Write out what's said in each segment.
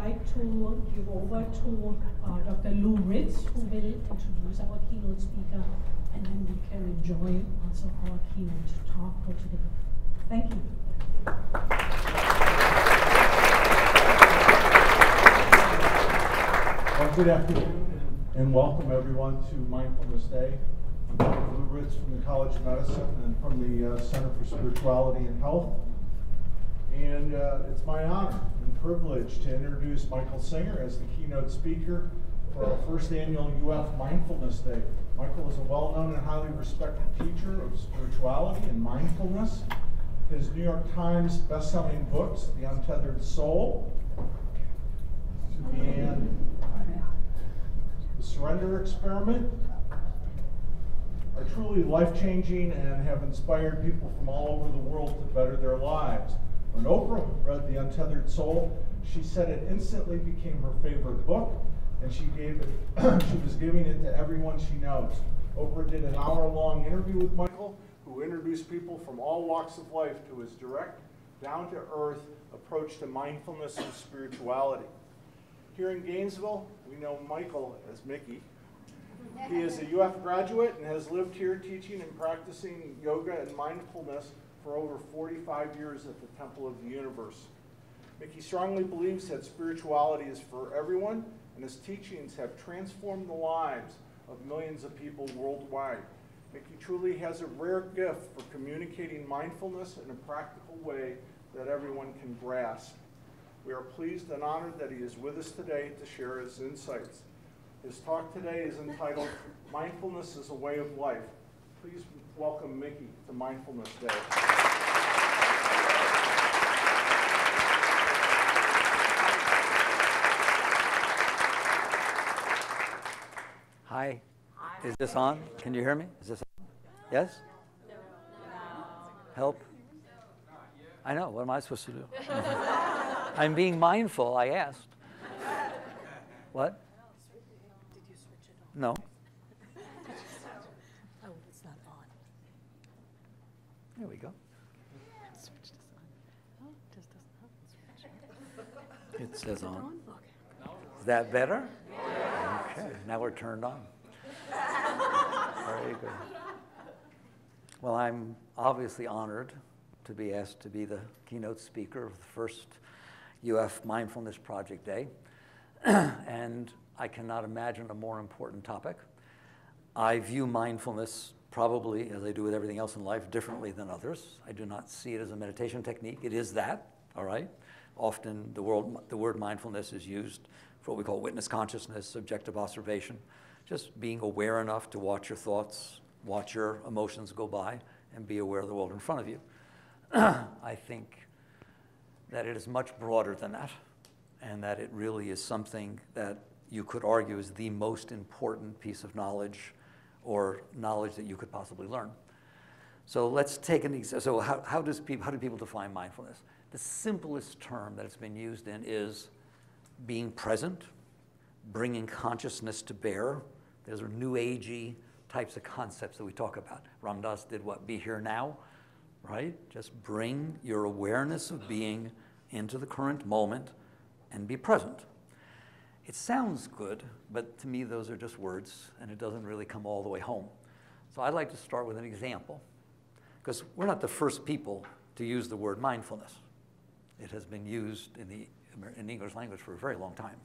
like to give over to Dr. Lou Ritz, who will introduce our keynote speaker, and then we can enjoy also our keynote talk for today. Thank you. Well, good afternoon, and welcome everyone to Mindfulness Day. I'm Dr. Lou Ritz from the College of Medicine and from the Center for Spirituality and Health. And it's my honor and privilege to introduce Michael Singer as the keynote speaker for our first annual UF Mindfulness Day. Michael is a well-known and highly respected teacher of spirituality and mindfulness. His New York Times best-selling books, The Untethered Soul, and The Surrender Experiment, are truly life-changing and have inspired people from all over the world to better their lives. When Oprah read The Untethered Soul, she said it instantly became her favorite book, and she was giving it to everyone she knows. Oprah did an hour-long interview with Michael, who introduced people from all walks of life to his direct, down-to-earth approach to mindfulness and spirituality. Here in Gainesville, we know Michael as Mickey. He is a UF graduate and has lived here teaching and practicing yoga and mindfulness for over 45 years at the Temple of the Universe. Mickey strongly believes that spirituality is for everyone, and his teachings have transformed the lives of millions of people worldwide. Mickey truly has a rare gift for communicating mindfulness in a practical way that everyone can grasp. We are pleased and honored that he is with us today to share his insights. His talk today is entitled, Mindfulness is a Way of Life. Please welcome Mickey to Mindfulness Day. Hi. Is this on? Can you hear me? Is this on? Yes? No. Help? I know. What am I supposed to do? I'm being mindful, I asked. What? Did you switch it on? No. Oh, it's not on. There we go. Switched this on. Oh, it just doesn't have it switched. It says on. On, look. Is that better? Okay. Now we're turned on. Very good. Well, I'm obviously honored to be asked to be the keynote speaker of the first UF Mindfulness Project Day. And I cannot imagine a more important topic. I view mindfulness probably, as I do with everything else in life, differently than others. I do not see it as a meditation technique. It is that, all right? Often the word mindfulness is used for what we call witness consciousness, subjective observation, just being aware enough to watch your thoughts, watch your emotions go by, and be aware of the world in front of you. I think that it is much broader than that, and that it really is something that you could argue is the most important piece of knowledge or knowledge that you could possibly learn. So let's take an example. So how do people define mindfulness? The simplest term that it's been used in is being present, bringing consciousness to bear. Those are new agey types of concepts that we talk about. Ram Dass did what? Be here now, right? Just bring your awareness of being into the current moment and be present. It sounds good, but to me those are just words, and it doesn't really come all the way home. So I'd like to start with an example, because we're not the first people to use the word mindfulness. It has been used in the English language for a very long time.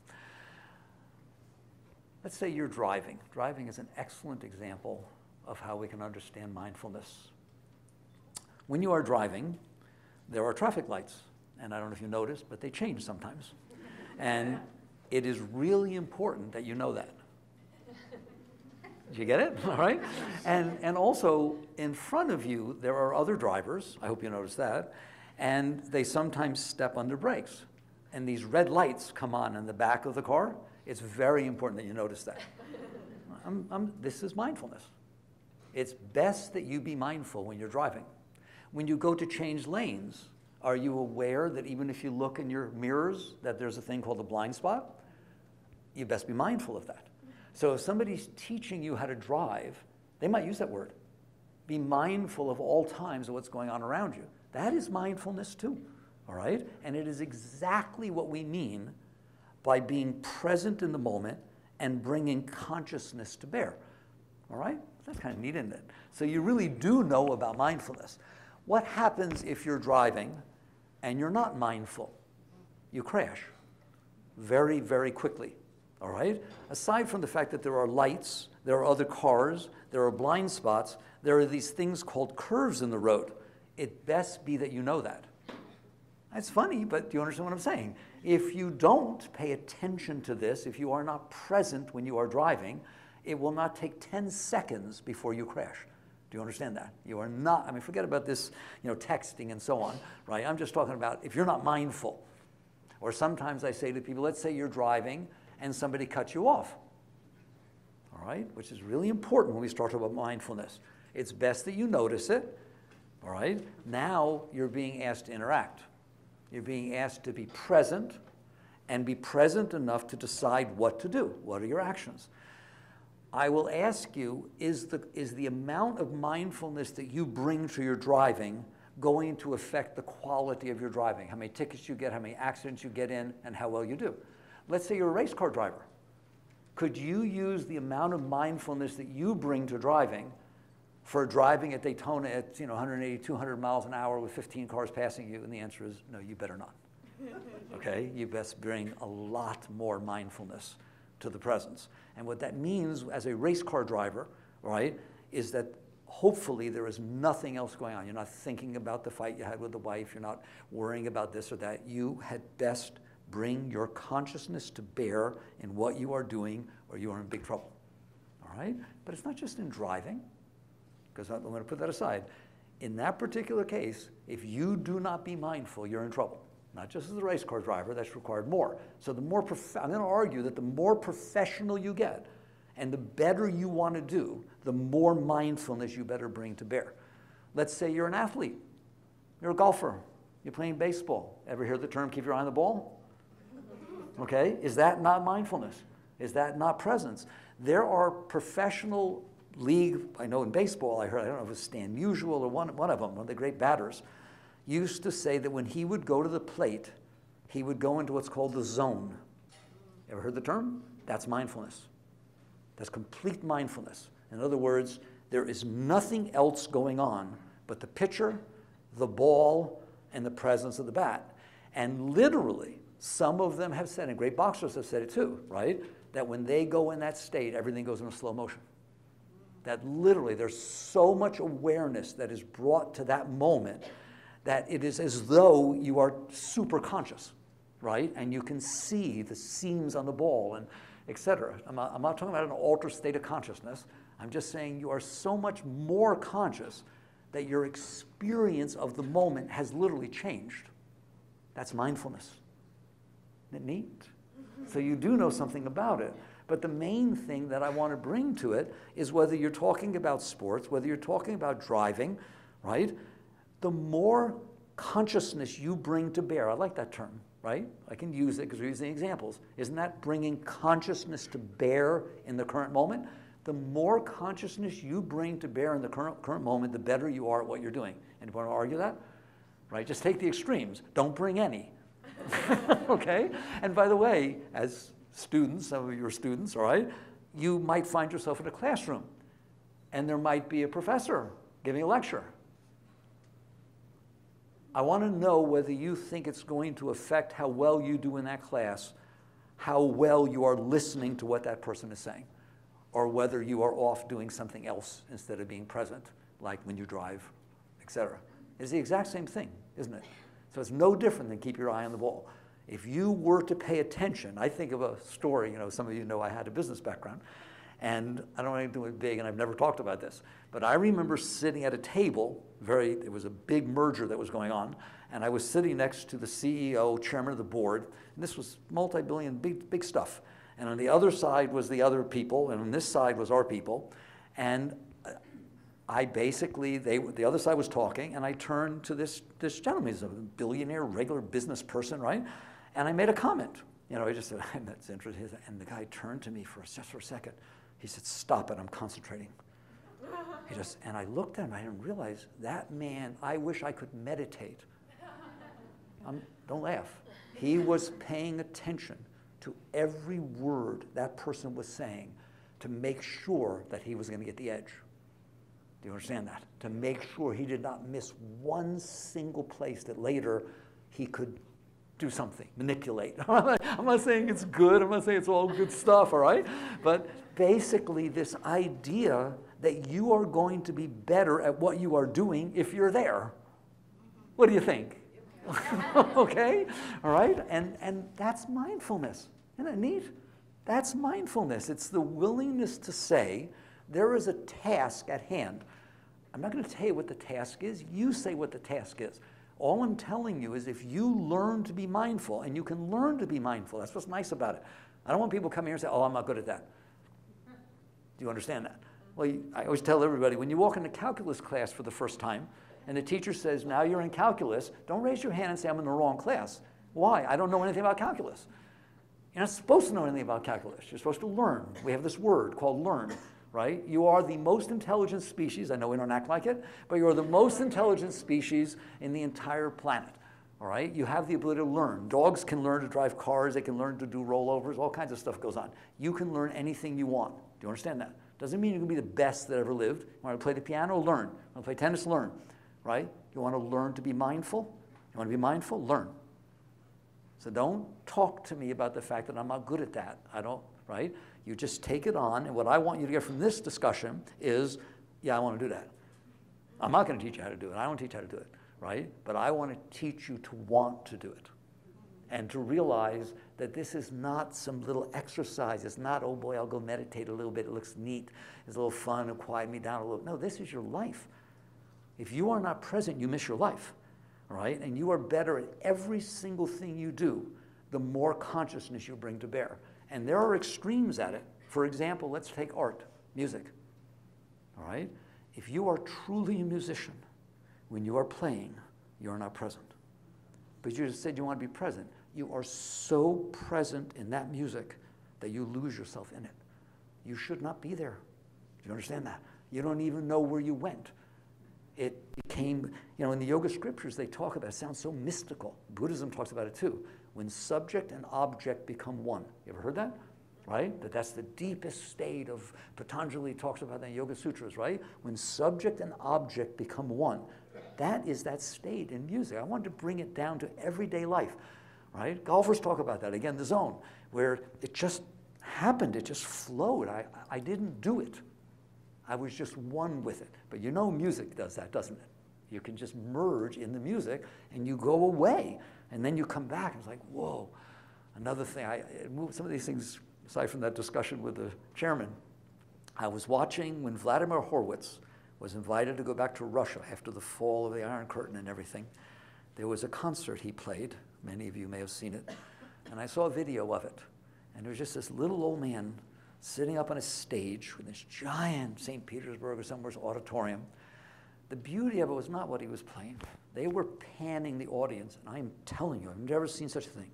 Let's say you're driving. Driving is an excellent example of how we can understand mindfulness. When you are driving, there are traffic lights. And I don't know if you noticed, but they change sometimes. And it is really important that you know that. Did you get it? All right? And also, in front of you, there are other drivers. I hope you noticed that. And they sometimes step under brakes. And these red lights come on in the back of the car. It's very important that you notice that. This is mindfulness. It's best that you be mindful when you're driving. When you go to change lanes, are you aware that even if you look in your mirrors that there's a thing called a blind spot? You best be mindful of that. So if somebody's teaching you how to drive, they might use that word. Be mindful of all times of what's going on around you. That is mindfulness too, all right? And it is exactly what we mean by being present in the moment and bringing consciousness to bear. All right? That's kind of neat, isn't it? So you really do know about mindfulness. What happens if you're driving and you're not mindful? You crash very, very quickly. All right? Aside from the fact that there are lights, there are other cars, there are blind spots, there are these things called curves in the road. It best be that you know that. That's funny, but do you understand what I'm saying? If you don't pay attention to this, if you are not present when you are driving, it will not take 10 seconds before you crash. Do you understand that? You are not, I mean, forget about this, texting and so on, right? I'm just talking about if you're not mindful. Or sometimes I say to people, let's say you're driving and somebody cuts you off. All right? Which is really important when we start about mindfulness. It's best that you notice it. All right? Now you're being asked to interact. You're being asked to be present and be present enough to decide what to do. What are your actions? I will ask you, is the amount of mindfulness that you bring to your driving going to affect the quality of your driving? How many tickets you get, how many accidents you get in, and how well you do. Let's say you're a race car driver. Could you use the amount of mindfulness that you bring to driving for driving at Daytona at 180, 200 miles an hour with 15 cars passing you? And the answer is no, you better not. Okay? You best bring a lot more mindfulness to the presence. And what that means as a race car driver, right, is that hopefully there is nothing else going on. You're not thinking about the fight you had with the wife. You're not worrying about this or that. You had best bring your consciousness to bear in what you are doing, or you are in big trouble. All right? But it's not just in driving, because I'm going to put that aside. In that particular case, if you do not be mindful, you're in trouble. Not just as a race car driver, that's required more. So the more, I'm going to argue that the more professional you get and the better you want to do, the more mindfulness you better bring to bear. Let's say you're an athlete. You're a golfer. You're playing baseball. Ever hear the term, keep your eye on the ball? Okay, is that not mindfulness? Is that not presence? There are professional league, I know in baseball, I don't know if it was Stan Musial or one of them, one of the great batters, used to say that when he would go to the plate, he would go into what's called the zone. Ever heard the term? That's mindfulness. That's complete mindfulness. In other words, there is nothing else going on but the pitcher, the ball, and the presence of the bat. And literally, some of them have said, and great boxers have said it too, right? That when they go in that state, everything goes into slow motion. That literally, there's so much awareness that is brought to that moment that it is as though you are super conscious, right? And you can see the seams on the ball and et cetera. I'm not talking about an altered state of consciousness. I'm just saying you are so much more conscious that your experience of the moment has literally changed. That's mindfulness. Isn't it neat? So you do know something about it. But the main thing that I want to bring to it is whether you're talking about sports, whether you're talking about driving, right? The more consciousness you bring to bear, I like that term, right? I can use it because we're using examples. Isn't that bringing consciousness to bear in the current moment? The more consciousness you bring to bear in the current moment, the better you are at what you're doing. Anyone want to argue that? Right? Just take the extremes. Don't bring any. Okay? And by the way, as students, some of you are students, all right, you might find yourself in a classroom and there might be a professor giving a lecture. I want to know whether you think it's going to affect how well you do in that class, how well you are listening to what that person is saying, or whether you are off doing something else instead of being present, like when you drive, etc. It's the exact same thing, isn't it? So it's no different than keep your eye on the ball. If you were to pay attention, I think of a story, some of you know I had a business background, and I don't want to do it big, and I've never talked about this, but I remember sitting at a table, it was a big merger that was going on, and I was sitting next to the CEO, chairman of the board, and this was multi-billion, big stuff. And on the other side was the other people, and on this side was our people, and I basically, the other side was talking, and I turned to this gentleman. He's a billionaire, regular business person, right? And I made a comment. I just said, that's interesting. And the guy turned to me just for a second. He said, stop it, I'm concentrating. And I looked at him, I didn't realize, that man, I wish I could meditate. Don't laugh. He was paying attention to every word that person was saying to make sure that he was going to get the edge. Do you understand that? To make sure he did not miss one single place that later he could do something, manipulate. I'm not saying it's good, I'm not saying it's all good stuff, all right? But basically this idea that you are going to be better at what you are doing if you're there. What do you think? Okay, all right? And that's mindfulness. Isn't that neat? That's mindfulness. It's the willingness to say, there is a task at hand. I'm not going to tell you what the task is. You say what the task is. All I'm telling you is if you learn to be mindful, and you can learn to be mindful, that's what's nice about it. I don't want people to come here and say, oh, I'm not good at that. Do you understand that? Well, I always tell everybody, when you walk into calculus class for the first time, and the teacher says, now you're in calculus, don't raise your hand and say, I'm in the wrong class. Why? I don't know anything about calculus. You're not supposed to know anything about calculus. You're supposed to learn. We have this word called learn, right? You are the most intelligent species. I know we don't act like it, but you are the most intelligent species in the entire planet, all right? You have the ability to learn. Dogs can learn to drive cars. They can learn to do rollovers. All kinds of stuff goes on. You can learn anything you want. Do you understand that? Doesn't mean you can be the best that ever lived. You want to play the piano? Learn. You want to play tennis? Learn, right? You want to learn to be mindful? You want to be mindful? Learn. So don't talk to me about the fact that I'm not good at that. I don't, right? You just take it on, and what I want you to get from this discussion is, yeah, I want to do that. I'm not going to teach you how to do it. I don't teach you how to do it, right? But I want to teach you to want to do it and to realize that this is not some little exercise. It's not, oh boy, I'll go meditate a little bit. It looks neat. It's a little fun. It'll quiet me down a little. No, this is your life. If you are not present, you miss your life, right? And you are better at every single thing you do, the more consciousness you bring to bear. And there are extremes at it. For example, let's take art, music, all right? If you are truly a musician, when you are playing, you are not present. But you just said you want to be present. You are so present in that music that you lose yourself in it. You should not be there. Do you understand that? You don't even know where you went. It became, you know, in the yoga scriptures, they talk about it. It sounds so mystical. Buddhism talks about it too. When subject and object become one. You ever heard that? Right? That's the deepest state of, Patanjali talks about that in Yoga Sutras, right? When subject and object become one. That is that state in music. I wanted to bring it down to everyday life, right? Golfers talk about that. Again, the zone, where it just happened. It just flowed. I didn't do it. I was just one with it. But you know music does that, doesn't it? You can just merge in the music and you go away. And then you come back and it's like, whoa. Another thing, some of these things, aside from that discussion with the chairman, I was watching when Vladimir Horowitz was invited to go back to Russia after the fall of the Iron Curtain and everything. There was a concert he played. Many of you may have seen it. And I saw a video of it. And there was just this little old man sitting up on a stage with this giant St. Petersburg or somewhere's auditorium. The beauty of it was not what he was playing. They were panning the audience, and I'm telling you, I've never seen such a thing.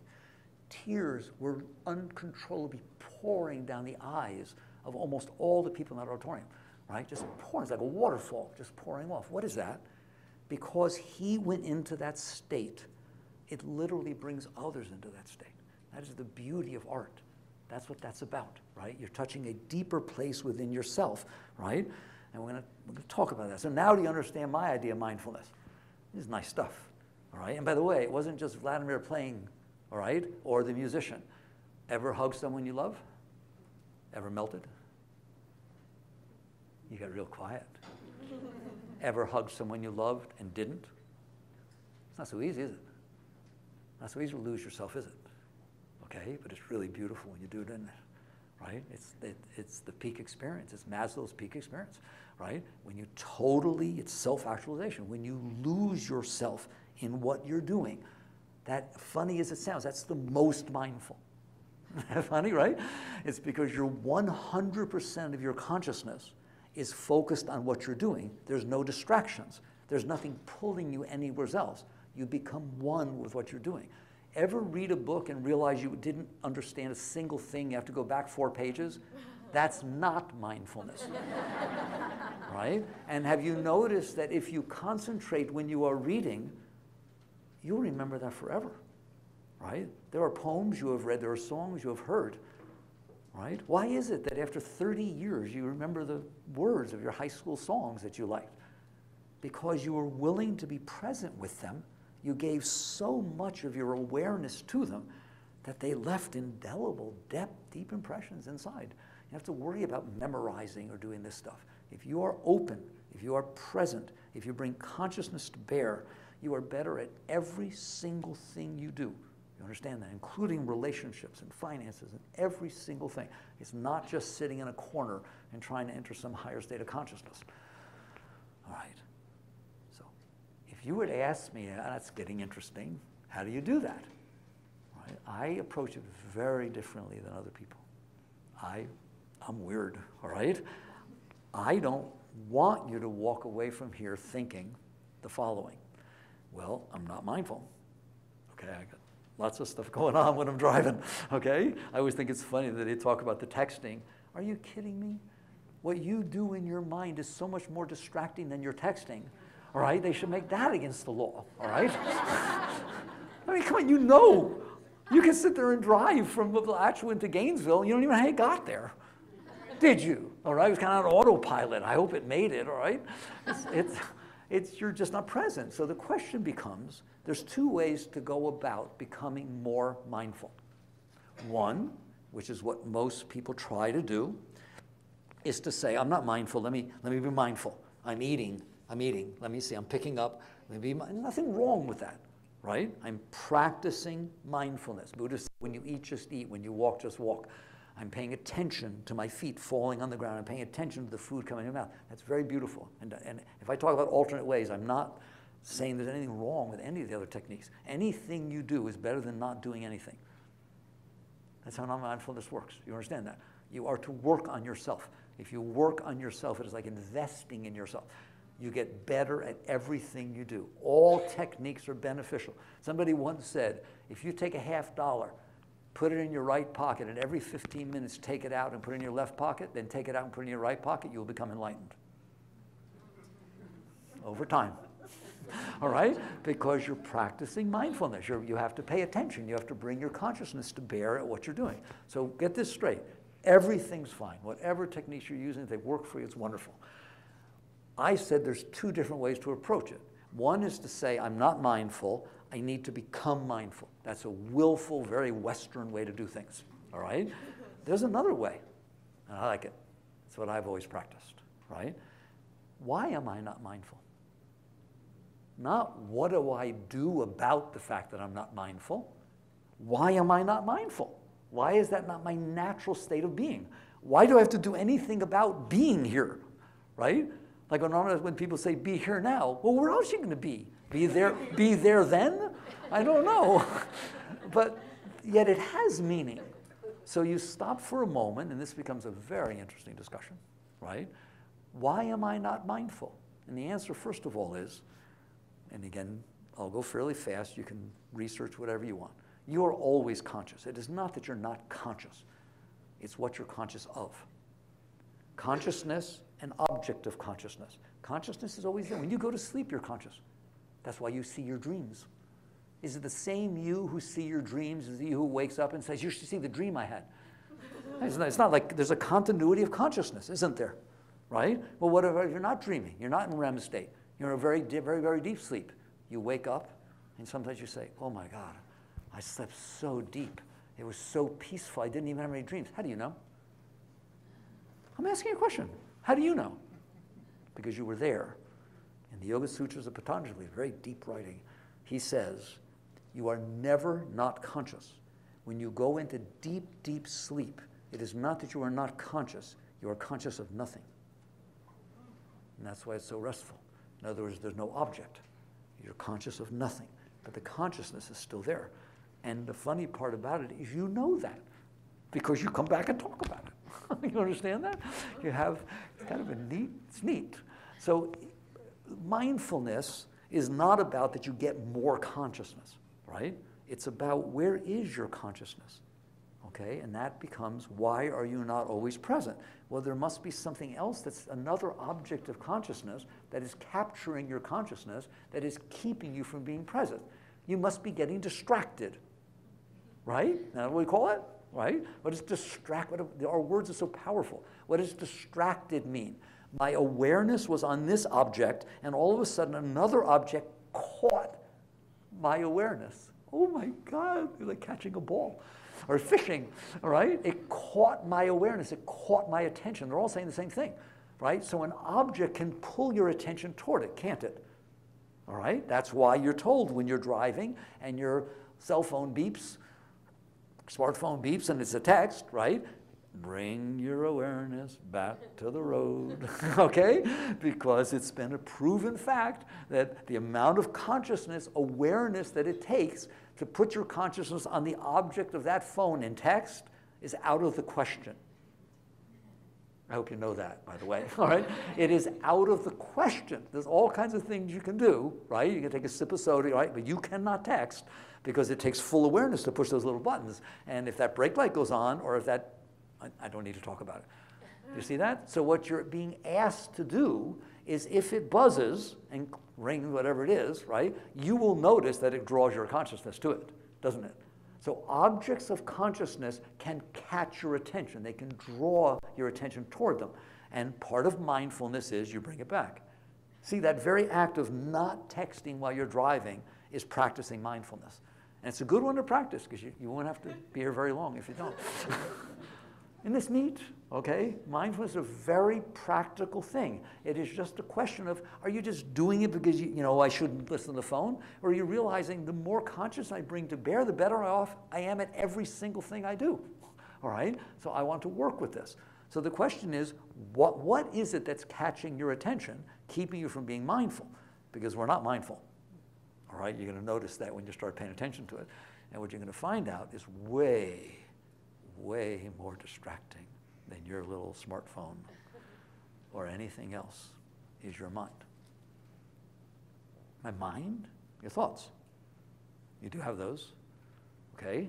Tears were uncontrollably pouring down the eyes of almost all the people in that auditorium, right? Just pouring, it's like a waterfall, just pouring off. What is that? Because he went into that state, it literally brings others into that state. That is the beauty of art. That's what that's about, right? You're touching a deeper place within yourself, right? And we're gonna talk about that. So now do you understand my idea of mindfulness? This is nice stuff, all right? And by the way, it wasn't just Vladimir playing, all right, or the musician. Ever hug someone you love? Ever melted? You got real quiet. Ever hugged someone you loved and didn't? It's not so easy, is it? Not so easy to lose yourself, is it? Okay, but it's really beautiful when you do it, isn't it? Right? It's the peak experience. It's Maslow's peak experience, right? When you totally, it's self-actualization. When you lose yourself in what you're doing, that, funny as it sounds, that's the most mindful. Funny, right? It's because you're 100% of your consciousness is focused on what you're doing. There's no distractions. There's nothing pulling you anywhere else. You become one with what you're doing. Ever read a book and realize you didn't understand a single thing, you have to go back 4 pages? That's not mindfulness, right? And have you noticed that if you concentrate when you are reading, you'll remember that forever. right? There are poems you have read, there are songs you have heard, right? Why is it that after 30 years you remember the words of your high school songs that you liked? Because you were willing to be present with them. You gave so much of your awareness to them that they left indelible, deep impressions inside. You have to worry about memorizing or doing this stuff. If you are open, if you are present, if you bring consciousness to bear, you are better at every single thing you do. You understand that? Including relationships and finances and every single thing. It's not just sitting in a corner and trying to enter some higher state of consciousness. All right. So if you were to ask me, that's getting interesting, how do you do that? Right? I approach it very differently than other people. I'm weird, all right? I don't want you to walk away from here thinking the following. Well, I'm not mindful. Okay, I got lots of stuff going on when I'm driving, okay? I always think it's funny that they talk about the texting. Are you kidding me? What you do in your mind is so much more distracting than your texting, all right? They should make that against the law, all right? I mean, come on, you know. You can sit there and drive from Alachua to Gainesville, and you don't even know how you got there. Did you? All right, it was kind of on autopilot. I hope it made it, all right? You're just not present. So the question becomes, there's two ways to go about becoming more mindful. One, which is what most people try to do, is to say, I'm not mindful, let me be mindful. I'm eating, let me see, I'm picking up, nothing wrong with that, right? I'm practicing mindfulness. Buddhists say, when you eat, just eat. When you walk, just walk. I'm paying attention to my feet falling on the ground. I'm paying attention to the food coming in my mouth. That's very beautiful. And if I talk about alternate ways, I'm not saying there's anything wrong with any of the other techniques. Anything you do is better than not doing anything. That's how non-mindfulness works. You understand that? You are to work on yourself. If you work on yourself, it is like investing in yourself. You get better at everything you do. All techniques are beneficial. Somebody once said, if you take a $50, put it in your right pocket, and every 15 minutes take it out and put it in your left pocket, then take it out and put it in your right pocket, you'll become enlightened. Over time. All right? Because you're practicing mindfulness. You have to pay attention. You have to bring your consciousness to bear at what you're doing. So get this straight. Everything's fine. Whatever techniques you're using, if they work for you, it's wonderful. I said there's two different ways to approach it. One is to say, I'm not mindful. I need to become mindful. That's a willful, very Western way to do things, all right? There's another way, and I like it. It's what I've always practiced, right? Why am I not mindful? Not what do I do about the fact that I'm not mindful? Why am I not mindful? Why is that not my natural state of being? Why do I have to do anything about being here, right? Like when people say, be here now, well, where else are you going to be? Be there then? I don't know. But yet it has meaning. So you stop for a moment, and this becomes a very interesting discussion, right? Why am I not mindful? And the answer, first of all, is, and again, I'll go fairly fast. You can research whatever you want. You are always conscious. It is not that you're not conscious. It's what you're conscious of. Consciousness, an object of consciousness. Consciousness is always there. When you go to sleep, you're conscious. That's why you see your dreams. Is it the same you who see your dreams as the you who wakes up and says, you should see the dream I had? It's not like there's a continuity of consciousness, isn't there? Right? Well, what if you're not dreaming? You're not in REM state. You're in a very, very, very deep sleep. You wake up, and sometimes you say, oh my God, I slept so deep. It was so peaceful. I didn't even have any dreams. How do you know? I'm asking you a question. How do you know? Because you were there. In the Yoga Sutras of Patanjali, very deep writing, he says, you are never not conscious. When you go into deep, deep sleep, it is not that you are not conscious, you are conscious of nothing. And that's why it's so restful. In other words, there's no object. You're conscious of nothing, but the consciousness is still there. And the funny part about it is you know that because you come back and talk about it. You understand that? You have, it's kind of it's neat. So mindfulness is not about that you get more consciousness, right? It's about where is your consciousness, okay? And that becomes, why are you not always present? Well, there must be something else that's another object of consciousness that is capturing your consciousness, that is keeping you from being present. You must be getting distracted. right? Now, what do we call it, right? What does our words are so powerful. What does distracted mean? My awareness was on this object, and all of a sudden another object caught my awareness. Oh my God, it's like catching a ball or fishing, all right? It caught my awareness, it caught my attention. They're all saying the same thing, right? So an object can pull your attention toward it, can't it? All right, that's why you're told when you're driving and your cell phone beeps, smartphone beeps, and it's a text, right? Bring your awareness back to the road, okay? Because it's been a proven fact that the amount of consciousness, awareness that it takes to put your consciousness on the object of that phone in text is out of the question. I hope you know that, by the way, all right? It is out of the question. There's all kinds of things you can do, right? You can take a sip of soda, right? But you cannot text because it takes full awareness to push those little buttons. And if that brake light goes on, or if that, I don't need to talk about it. You see that? So what you're being asked to do is if it buzzes and rings, whatever it is, right? You will notice that it draws your consciousness to it, doesn't it? So objects of consciousness can catch your attention. They can draw your attention toward them. And part of mindfulness is you bring it back. See, that very act of not texting while you're driving is practicing mindfulness. And it's a good one to practice because you won't have to be here very long if you don't. Isn't this neat? Okay? Mindfulness is a very practical thing. It is just a question of, are you just doing it because you know I shouldn't listen to the phone? Or are you realizing the more conscious I bring to bear, the better off I am at every single thing I do? All right? So I want to work with this. So the question is, what is it that's catching your attention, keeping you from being mindful? Because we're not mindful. All right? You're going to notice that when you start paying attention to it. And what you're going to find out is way more distracting than your little smartphone or anything else is your mind. My mind, your thoughts. You do have those, okay?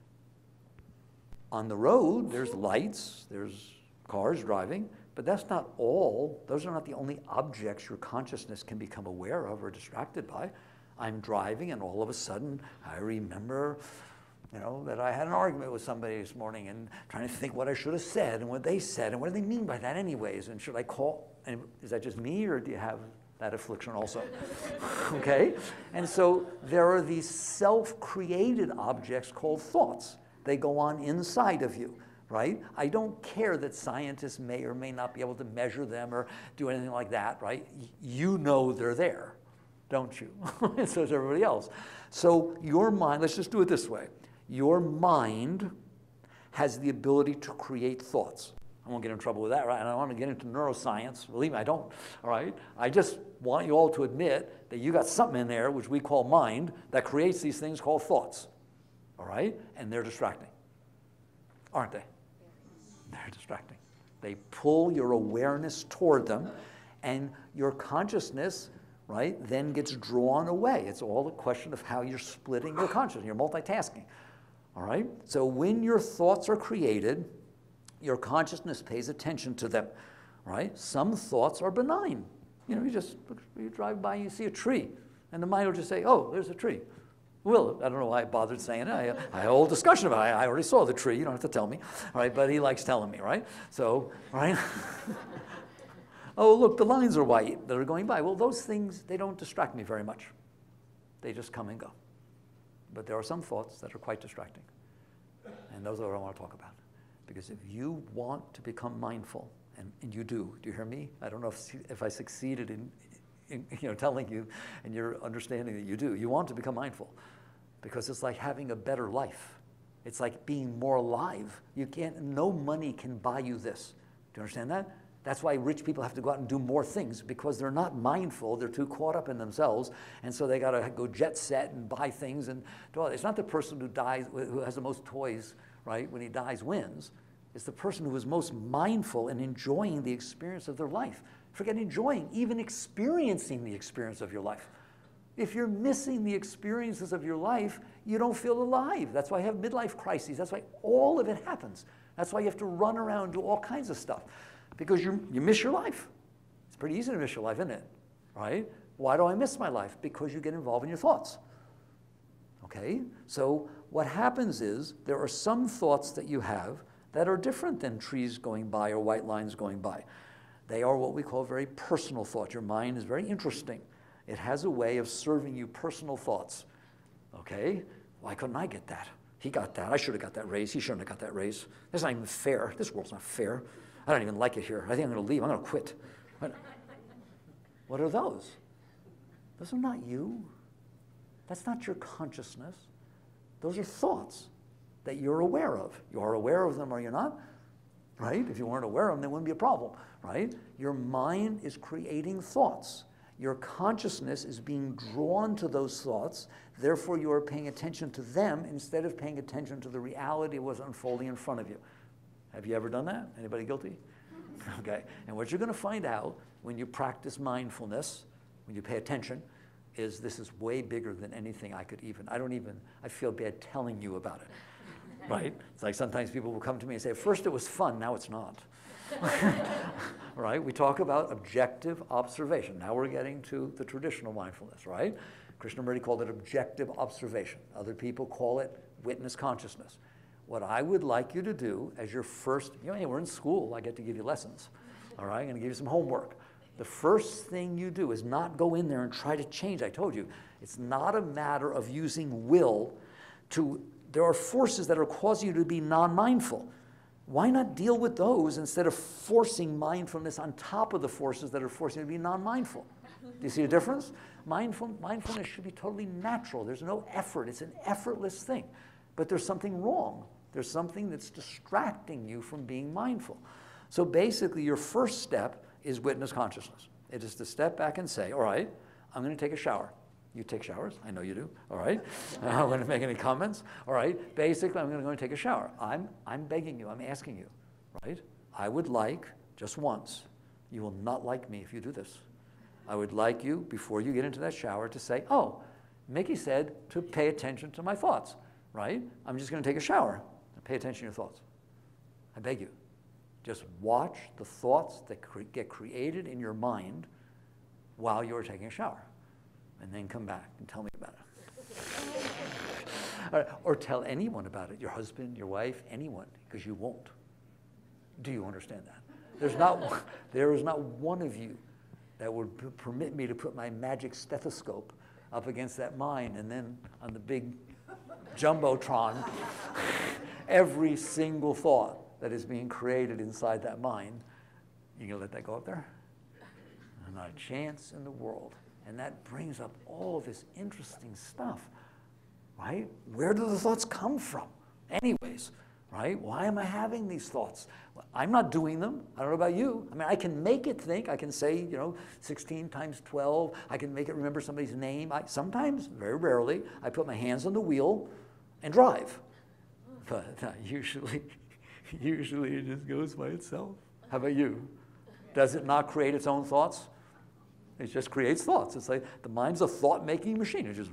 On the road, there's lights, there's cars driving, but that's not all. Those are not the only objects your consciousness can become aware of or distracted by. I'm driving and all of a sudden I remember that I had an argument with somebody this morning and trying to think what I should have said and what they said and what do they mean by that anyways, and should I call, and is that just me or do you have that affliction also? Okay? And so there are these self-created objects called thoughts. They go on inside of you, right? I don't care that scientists may or may not be able to measure them or do anything like that, right? You know they're there, don't you? And so does everybody else. So your mind, let's just do it this way. Your mind has the ability to create thoughts. I won't get in trouble with that, right? I don't want to get into neuroscience. Believe me, I don't, all right? I just want you all to admit that you got something in there, which we call mind, that creates these things called thoughts, all right? And they're distracting, aren't they? They're distracting. They pull your awareness toward them, and your consciousness, right, then gets drawn away. It's all a question of how you're splitting your consciousness. You're multitasking. All right? So when your thoughts are created, your consciousness pays attention to them. Right? Some thoughts are benign. You drive by and you see a tree, and the mind will just say, oh, there's a tree. Well, I don't know why I bothered saying it. I had a whole discussion about it. I already saw the tree. You don't have to tell me. All right? But he likes telling me, right? So, right? Oh, look, the lines are white that are going by. Well, those things, they don't distract me very much. They just come and go. But there are some thoughts that are quite distracting. And those are what I want to talk about. Because if you want to become mindful, and you do you hear me? I don't know if I succeeded in telling you and you're understanding that you do. You want to become mindful because it's like having a better life. It's like being more alive. No money can buy you this. Do you understand that? That's why rich people have to go out and do more things because they're not mindful. They're too caught up in themselves. And so they got to go jet set and buy things. And do all that. It's not the person who has the most toys, right, when he dies wins. It's the person who is most mindful and enjoying the experience of their life. Forget enjoying, even experiencing the experience of your life. If you're missing the experiences of your life, you don't feel alive. That's why you have midlife crises. That's why all of it happens. That's why you have to run around and do all kinds of stuff. Because you miss your life. It's pretty easy to miss your life, isn't it? Right? Why do I miss my life? Because you get involved in your thoughts. okay? So what happens is there are some thoughts that you have that are different than trees going by or white lines going by. They are what we call very personal thoughts. Your mind is very interesting. It has a way of serving you personal thoughts, okay? Why couldn't I get that? He got that. I should have got that raise. He shouldn't have got that raise. That's not even fair. This world's not fair. I don't even like it here. I think I'm going to leave. I'm going to quit. What are those? Those are not you. That's not your consciousness. Those are thoughts that you're aware of. You are aware of them or you're not, right? If you weren't aware of them, there wouldn't be a problem, right? Your mind is creating thoughts. Your consciousness is being drawn to those thoughts. Therefore, you are paying attention to them instead of paying attention to the reality of what's unfolding in front of you. Have you ever done that? Anybody guilty? Okay. And what you're going to find out when you practice mindfulness, when you pay attention, is this is way bigger than anything I feel bad telling you about it, right? It's like sometimes people will come to me and say, at first it was fun, now it's not. Right? We talk about objective observation. Now we're getting to the traditional mindfulness, right? Krishnamurti called it objective observation. Other people call it witness consciousness. What I would like you to do as your first, hey, we're in school, I get to give you lessons, all right? I'm going to give you some homework. The first thing you do is not go in there and try to change. I told you, it's not a matter of using will there are forces that are causing you to be non-mindful. Why not deal with those instead of forcing mindfulness on top of the forces that are forcing you to be non-mindful? Do you see the difference? Mindfulness should be totally natural. There's no effort. It's an effortless thing. But there's something wrong. There's something that's distracting you from being mindful. So basically, your first step is witness consciousness. It is to step back and say, all right, I'm going to take a shower. You take showers? I know you do. All right. I'm going to make any comments. All right. Basically, I'm going to go and take a shower. I'm begging you. I'm asking you. Right? I would like, just once, you will not like me if you do this. I would like you, before you get into that shower, to say, oh, Mickey said to pay attention to my thoughts. Right? I'm just going to take a shower and pay attention to your thoughts. I beg you. Just watch the thoughts that get created in your mind while you're taking a shower. And then come back and tell me about it. Or tell anyone about it, your husband, your wife, anyone, because you won't. Do you understand that? There is not one of you that would permit me to put my magic stethoscope up against that mind and then on the big jumbotron, every single thought that is being created inside that mind, you gonna let that go up there? Not a chance in the world. And that brings up all this interesting stuff, right? Where do the thoughts come from? Anyways, right? Why am I having these thoughts? I'm not doing them. I don't know about you. I mean, I can make it think. I can say, 16 times 12. I can make it remember somebody's name. Sometimes, very rarely, I put my hands on the wheel and drive. But usually it just goes by itself. How about you? Does it not create its own thoughts? It just creates thoughts. It's like the mind's a thought-making machine. It just,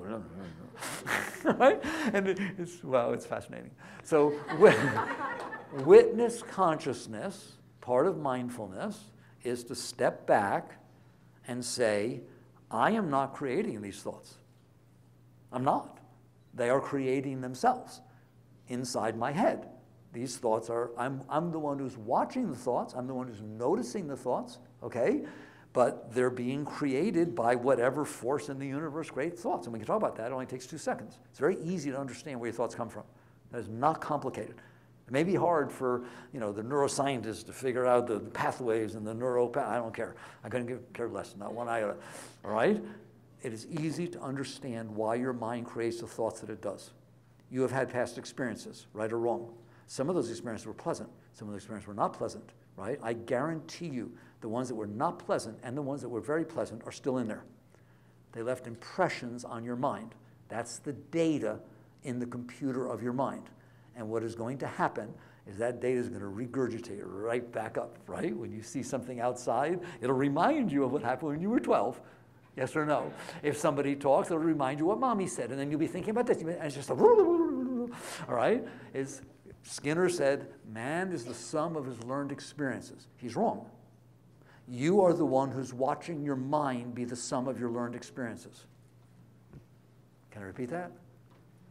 right? And it's fascinating. So witness consciousness, part of mindfulness, is to step back and say, I am not creating these thoughts. I'm not. They are creating themselves inside my head. These thoughts are, I'm the one who's watching the thoughts. I'm the one who's noticing the thoughts, okay? But they're being created by whatever force in the universe creates thoughts. And we can talk about that. It only takes 2 seconds. It's very easy to understand where your thoughts come from. That is not complicated. It may be hard for the neuroscientists to figure out the pathways and the I don't care. I couldn't care less, not one iota. All right? It is easy to understand why your mind creates the thoughts that it does. You have had past experiences, right or wrong. Some of those experiences were pleasant. Some of those experiences were not pleasant, right? I guarantee you the ones that were not pleasant and the ones that were very pleasant are still in there. They left impressions on your mind. That's the data in the computer of your mind. And what is going to happen is that data is going to regurgitate right back up, right? When you see something outside, it'll remind you of what happened when you were 12. Yes or no? If somebody talks, it'll remind you what mommy said, and then you'll be thinking about this. And it's just all right? Skinner said, man is the sum of his learned experiences. He's wrong. You are the one who's watching your mind be the sum of your learned experiences. Can I repeat that?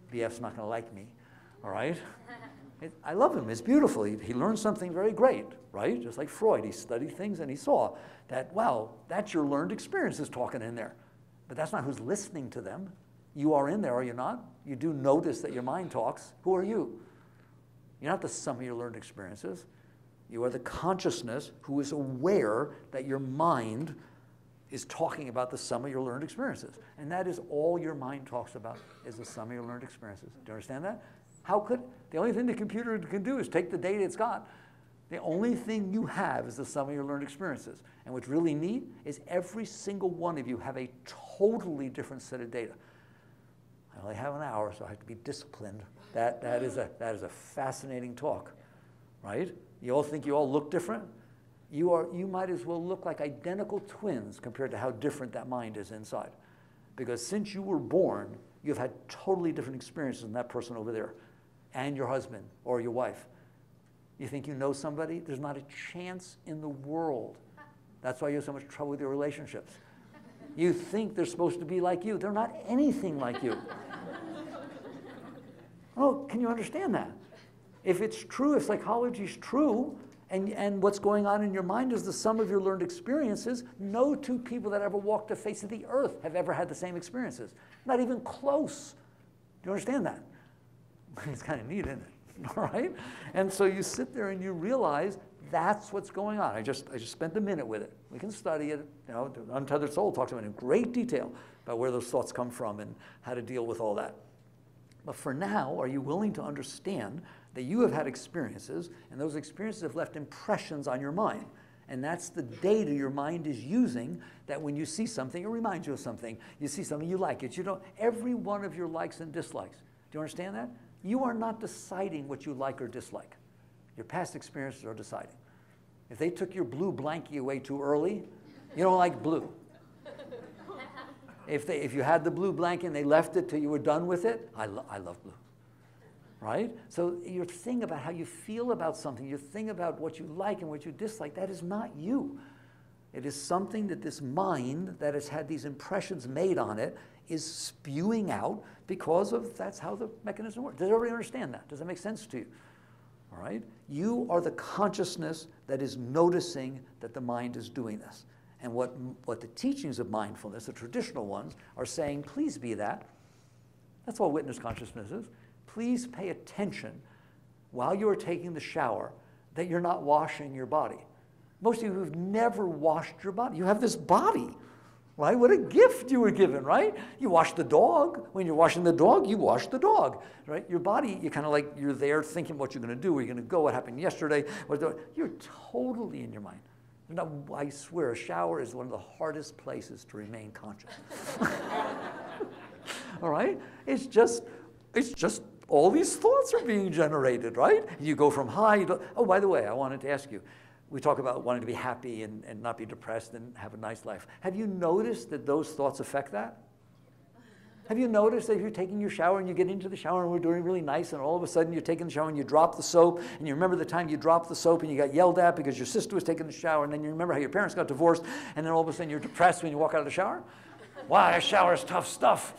BF's not going to like me, all right? I love him. It's beautiful. He learned something very great, right? Just like Freud. He studied things and he saw that, wow, that's your learned experiences talking in there. But that's not who's listening to them. You are in there, are you not? You do notice that your mind talks. Who are you? You're not the sum of your learned experiences. You are the consciousness who is aware that your mind is talking about the sum of your learned experiences. And that is all your mind talks about, is the sum of your learned experiences. Do you understand that? How could, the only thing the computer can do is take the data it's got. The only thing you have is the sum of your learned experiences. And what's really neat is every single one of you have a totally different set of data. I only have an hour, so I have to be disciplined. That is a fascinating talk, right? You all think you all look different? You might as well look like identical twins compared to how different that mind is inside. Because since you were born, you've had totally different experiences than that person over there, and your husband or your wife. You think you know somebody? There's not a chance in the world. That's why you have so much trouble with your relationships. You think they're supposed to be like you. They're not anything like you. Oh, can you understand that? If it's true, if psychology is true, and what's going on in your mind is the sum of your learned experiences, no two people that ever walked the face of the earth have ever had the same experiences. Not even close. Do you understand that? It's kind of neat, isn't it? All right? And so you sit there and you realize that's what's going on. I just spent a minute with it. We can study it. You know, the Untethered Soul talks about it in great detail about where those thoughts come from and how to deal with all that. But for now, are you willing to understand that you have had experiences, and those experiences have left impressions on your mind? And that's the data your mind is using, that when you see something, it reminds you of something. You see something, you like it. You don't, every one of your likes and dislikes. Do you understand that? You are not deciding what you like or dislike. Your past experiences are deciding. If they took your blue blankie away too early, you don't like blue. If you had the blue blanket and they left it till you were done with it, I love blue, right? So your thing about how you feel about something, your thing about what you like and what you dislike, that is not you. It is something that this mind that has had these impressions made on it is spewing out because of, that's how the mechanism works. Does everybody understand that? Does that make sense to you? All right? You are the consciousness that is noticing that the mind is doing this. And what the teachings of mindfulness, the traditional ones, are saying, please be that. That's all witness consciousness is. Please pay attention while you are taking the shower that you're not washing your body. Most of you have never washed your body. You have this body, right? What a gift you were given, right? You wash the dog. When you're washing the dog, you wash the dog, right? Your body, you kind of like, you're there thinking what you're going to do, where you're going to go, what happened yesterday. You're totally in your mind. No, I swear, a shower is one of the hardest places to remain conscious. All right? It's just all these thoughts are being generated, right? You go from high to, oh, by the way, I wanted to ask you, we talk about wanting to be happy and not be depressed and have a nice life. Have you noticed that those thoughts affect that? Have you noticed that if you're taking your shower and you get into the shower and we're doing really nice and all of a sudden you're taking the shower and you drop the soap and you remember the time you dropped the soap and you got yelled at because your sister was taking the shower, and then you remember how your parents got divorced, and then all of a sudden you're depressed when you walk out of the shower? Wow, that shower is tough stuff.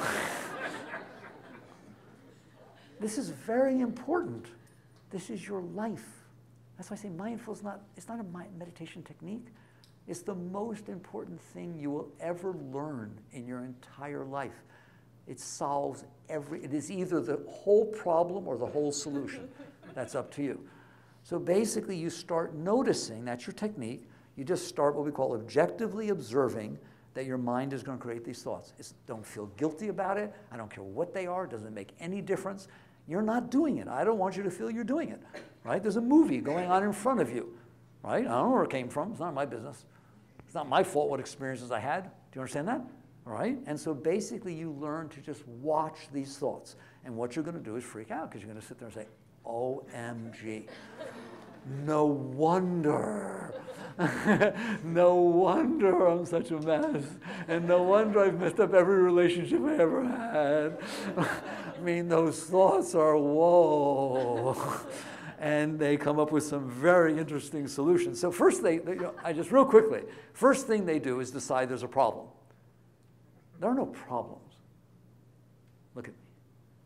This is very important. This is your life. That's why I say mindful is not, it's not a meditation technique. It's the most important thing you will ever learn in your entire life. It solves it is either the whole problem or the whole solution. That's up to you. So basically you start noticing, that's your technique, you just start what we call objectively observing that your mind is going to create these thoughts. Don't feel guilty about it. I don't care what they are. It doesn't make any difference. You're not doing it. I don't want you to feel you're doing it, right? There's a movie going on in front of you, right? I don't know where it came from. It's not my business. It's not my fault what experiences I had. Do you understand that? All right? And so basically you learn to just watch these thoughts. And what you're going to do is freak out because you're going to sit there and say, OMG. No wonder. No wonder I'm such a mess. And no wonder I've messed up every relationship I ever had. I mean, those thoughts are, whoa. And they come up with some very interesting solutions. So first real quickly, first thing they do is decide there's a problem. There are no problems. Look at me.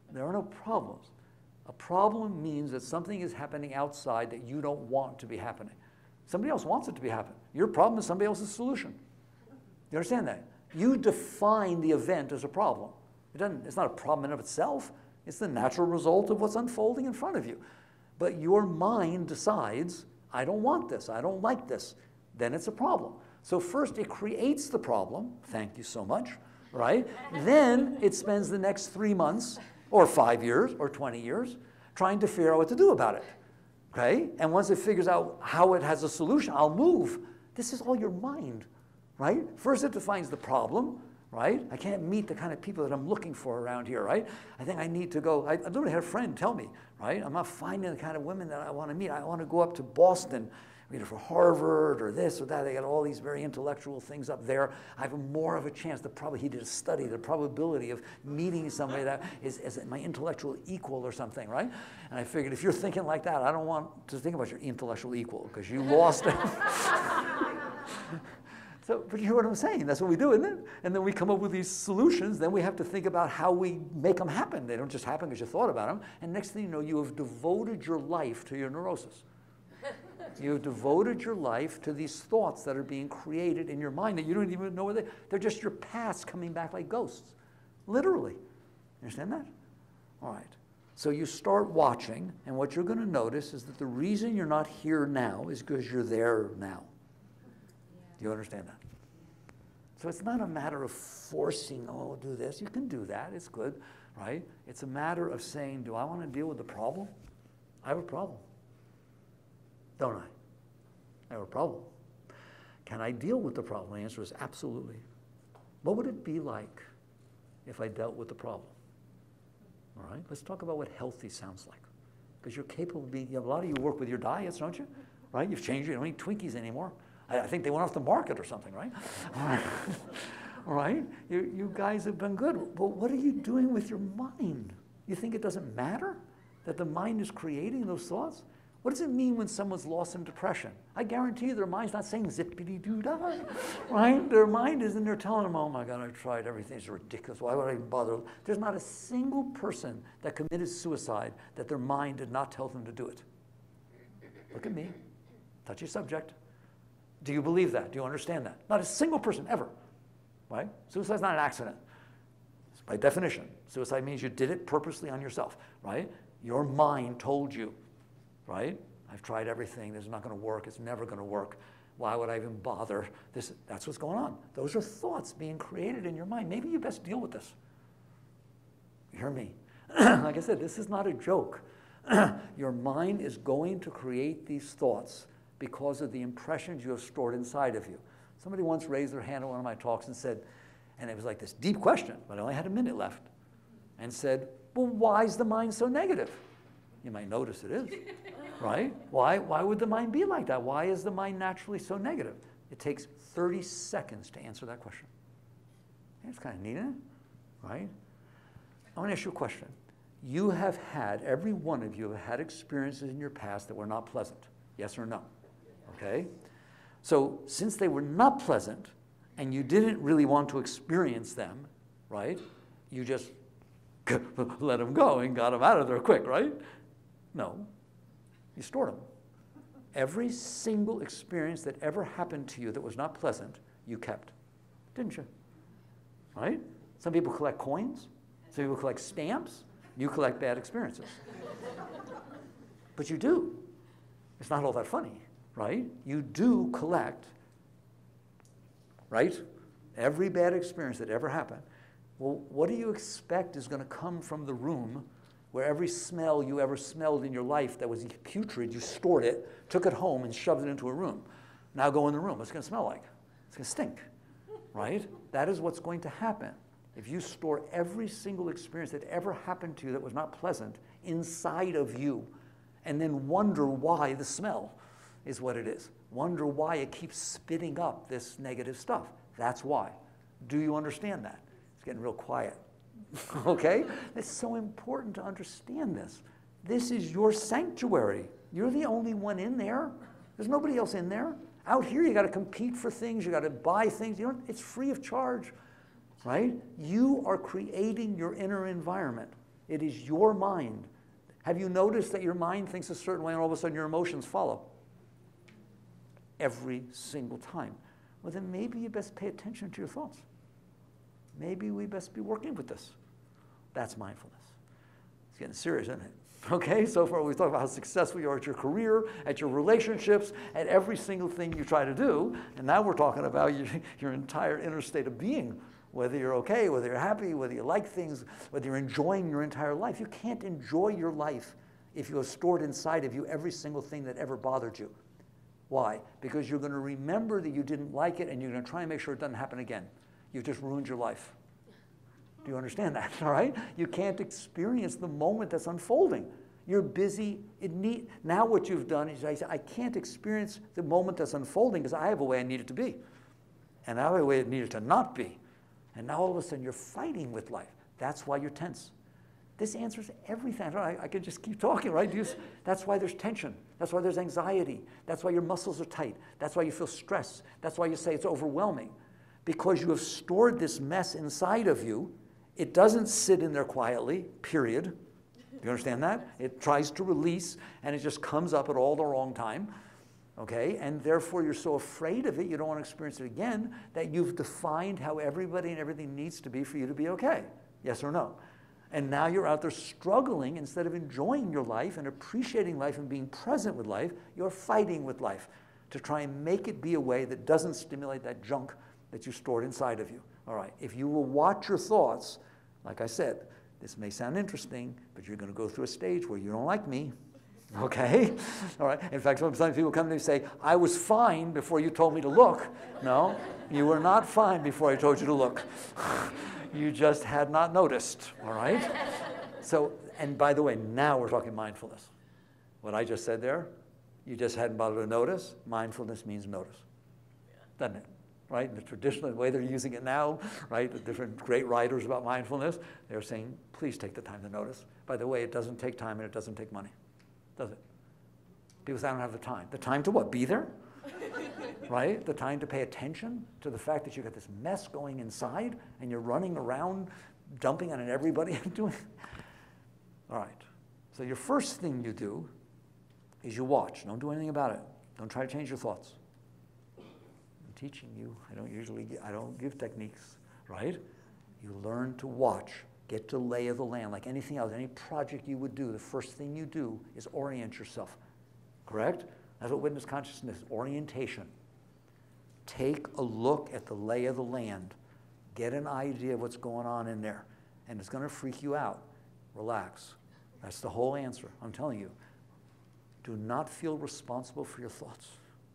There are no problems. A problem means that something is happening outside that you don't want to be happening. Somebody else wants it to be happening. Your problem is somebody else's solution. You understand that? You define the event as a problem. It's not a problem in and of itself. It's the natural result of what's unfolding in front of you. But your mind decides, I don't want this, I don't like this. Then it's a problem. So first it creates the problem, thank you so much, right? Then it spends the next 3 months, or 5 years, or 20 years, trying to figure out what to do about it, okay? And once it figures out how it has a solution, I'll move. This is all your mind, right? First it defines the problem, right? I can't meet the kind of people that I'm looking for around here, right? I think I need to go, I literally had a friend tell me, right? I'm not finding the kind of women that I want to meet. I want to go up to Boston, either for Harvard or this or that. They got all these very intellectual things up there. I have more of a chance to probably, he did a study, the probability of meeting somebody that is my intellectual equal or something, right? And I figured if you're thinking like that, I don't want to think about your intellectual equal because you lost it. So, but you hear what I'm saying? That's what we do, isn't it? And then we come up with these solutions. Then we have to think about how we make them happen. They don't just happen because you thought about them. And next thing you know, you have devoted your life to your neurosis. You have devoted your life to these thoughts that are being created in your mind that you don't even know where they're just your past coming back like ghosts. Literally. You understand that? All right. So you start watching, and what you're going to notice is that the reason you're not here now is because you're there now. Do you understand that? So it's not a matter of forcing, oh, do this. You can do that. It's good, right? It's a matter of saying, do I want to deal with the problem? I have a problem. Don't I? I have a problem. Can I deal with the problem? The answer is absolutely. What would it be like if I dealt with the problem? All right, let's talk about what healthy sounds like. Because you're capable of being, a lot of you work with your diets, don't you? Right? You've changed, you don't eat Twinkies anymore. I think they went off the market or something, right? All right. All right? You guys have been good. But what are you doing with your mind? You think it doesn't matter that the mind is creating those thoughts? What does it mean when someone's lost in depression? I guarantee you their mind's not saying zippity-doo-dah, right? Their mind is in there telling them, oh my God, I've tried everything, it's ridiculous, why would I even bother? There's not a single person that committed suicide that their mind did not tell them to do it. Look at me, touchy subject. Do you believe that? Do you understand that? Not a single person ever, right? Suicide's not an accident. By definition, suicide means you did it purposely on yourself, right? Your mind told you, right? I've tried everything, this is not going to work, it's never going to work. Why would I even bother? That's what's going on. Those are thoughts being created in your mind. Maybe you best deal with this. You hear me? Like I said, this is not a joke. Your mind is going to create these thoughts because of the impressions you have stored inside of you. Somebody once raised their hand at one of my talks and said, and it was like this deep question, but I only had a minute left, and said, well, why is the mind so negative? You might notice it is, right? Why would the mind be like that? Why is the mind naturally so negative? It takes 30 seconds to answer that question. It's kind of neat, isn't it? Right? I want to ask you a question. You have had, every one of you have had experiences in your past that were not pleasant. Yes or no? Okay? So since they were not pleasant and you didn't really want to experience them, right? You just let them go and got them out of there quick, right? No. You stored them. Every single experience that ever happened to you that was not pleasant, you kept. Didn't you? Right? Some people collect coins. Some people collect stamps. You collect bad experiences. But you do. It's not all that funny, right? You do collect, right? Every bad experience that ever happened. Well, what do you expect is going to come from the room where every smell you ever smelled in your life that was putrid, you stored it, took it home, and shoved it into a room? Now go in the room. What's it going to smell like? It's going to stink, right? That is what's going to happen. If you store every single experience that ever happened to you that was not pleasant inside of you, and then wonder why the smell is what it is. Wonder why it keeps spitting up this negative stuff. That's why. Do you understand that? It's getting real quiet. Okay? It's so important to understand this. This is your sanctuary. You're the only one in there. There's nobody else in there. Out here, you got to compete for things. You got to buy things. You know, it's free of charge, right? You are creating your inner environment. It is your mind. Have you noticed that your mind thinks a certain way and all of a sudden your emotions follow? Every single time. Well, then maybe you best pay attention to your thoughts. Maybe we best be working with this. That's mindfulness. It's getting serious, isn't it? Okay, so far we've talked about how successful you are at your career, at your relationships, at every single thing you try to do, and now we're talking about your entire inner state of being, whether you're okay, whether you're happy, whether you like things, whether you're enjoying your entire life. You can't enjoy your life if you have stored inside of you every single thing that ever bothered you. Why? Because you're going to remember that you didn't like it and you're going to try and make sure it doesn't happen again. You've just ruined your life. Do you understand that? All right? You can't experience the moment that's unfolding. You're busy. Now what you've done is I can't experience the moment that's unfolding because I have a way I need it to be. And I have a way it needed to not be. And now all of a sudden you're fighting with life. That's why you're tense. This answers everything. I could just keep talking, right? That's why there's tension. That's why there's anxiety. That's why your muscles are tight. That's why you feel stress. That's why you say it's overwhelming. Because you have stored this mess inside of you. It doesn't sit in there quietly, period. Do you understand that? It tries to release, and it just comes up at all the wrong time. Okay? And therefore, you're so afraid of it, you don't want to experience it again, that you've defined how everybody and everything needs to be for you to be okay. Yes or no? And now you're out there struggling. Instead of enjoying your life and appreciating life and being present with life, you're fighting with life to try and make it be a way that doesn't stimulate that junk that you stored inside of you. All right, if you will watch your thoughts, like I said, this may sound interesting, but you're going to go through a stage where you don't like me. Okay? All right. In fact, sometimes people come to me and say, I was fine before you told me to look. No, you were not fine before I told you to look. You just had not noticed. All right? So, and by the way, now we're talking mindfulness. What I just said there, you just hadn't bothered to notice. Mindfulness means notice. Doesn't it? Right? The traditional way they're using it now, right? The different great writers about mindfulness, they're saying, please take the time to notice. By the way, it doesn't take time and it doesn't take money. Does it? People say, I don't have the time. The time to what? Be there? Right? The time to pay attention to the fact that you got this mess going inside and you're running around, dumping on everybody and doing. All right. So your first thing you do is you watch. Don't do anything about it. Don't try to change your thoughts. Teaching you, I don't give techniques, right? You learn to watch, get to lay of the land, like anything else, any project you would do, the first thing you do is orient yourself, correct? That's what witness consciousness is, orientation. Take a look at the lay of the land, get an idea of what's going on in there, and it's going to freak you out. Relax. That's the whole answer. I'm telling you, do not feel responsible for your thoughts.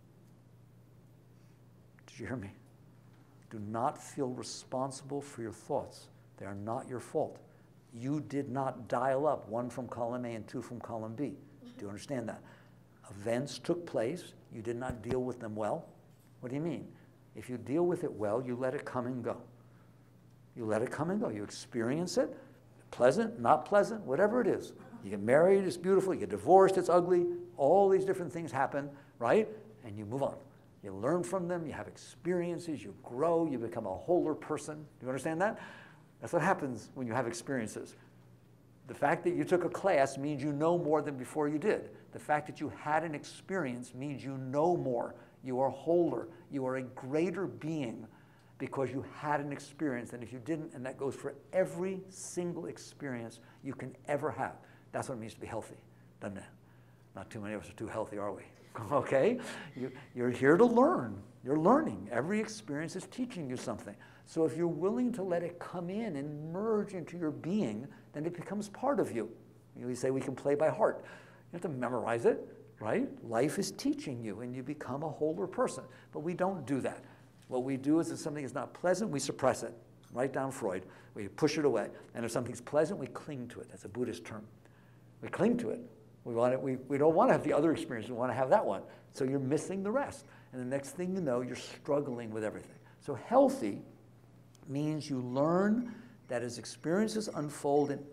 Did you hear me? Do not feel responsible for your thoughts. They are not your fault. You did not dial up, one from column A and two from column B. Do you understand that? Events took place. You did not deal with them well. What do you mean? If you deal with it well, you let it come and go. You let it come and go. You experience it, pleasant, not pleasant, whatever it is. You get married, it's beautiful. You get divorced, it's ugly. All these different things happen, right? And you move on. You learn from them, you have experiences, you grow, you become a wholer person. Do you understand that? That's what happens when you have experiences. The fact that you took a class means you know more than before you did. The fact that you had an experience means you know more. You are wholer. You are a greater being because you had an experience than if you didn't, and that goes for every single experience you can ever have. That's what it means to be healthy, doesn't it? Not too many of us are too healthy, are we? Okay? You're here to learn. You're learning. Every experience is teaching you something. So if you're willing to let it come in and merge into your being, then it becomes part of you. We say we can play by heart. You have to memorize it, right? Life is teaching you, and you become a wholer person. But we don't do that. What we do is if something is not pleasant, we suppress it. Write down Freud. We push it away. And if something's pleasant, we cling to it. That's a Buddhist term. We cling to it. We don't want to have the other experience. We want to have that one. So you're missing the rest. And the next thing you know, you're struggling with everything. So healthy means you learn that as experiences unfold in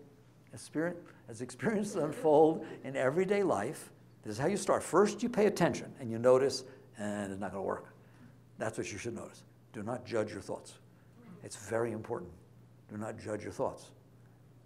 everyday life, this is how you start. First, you pay attention and you notice, and it's not going to work. That's what you should notice. Do not judge your thoughts. It's very important. Do not judge your thoughts.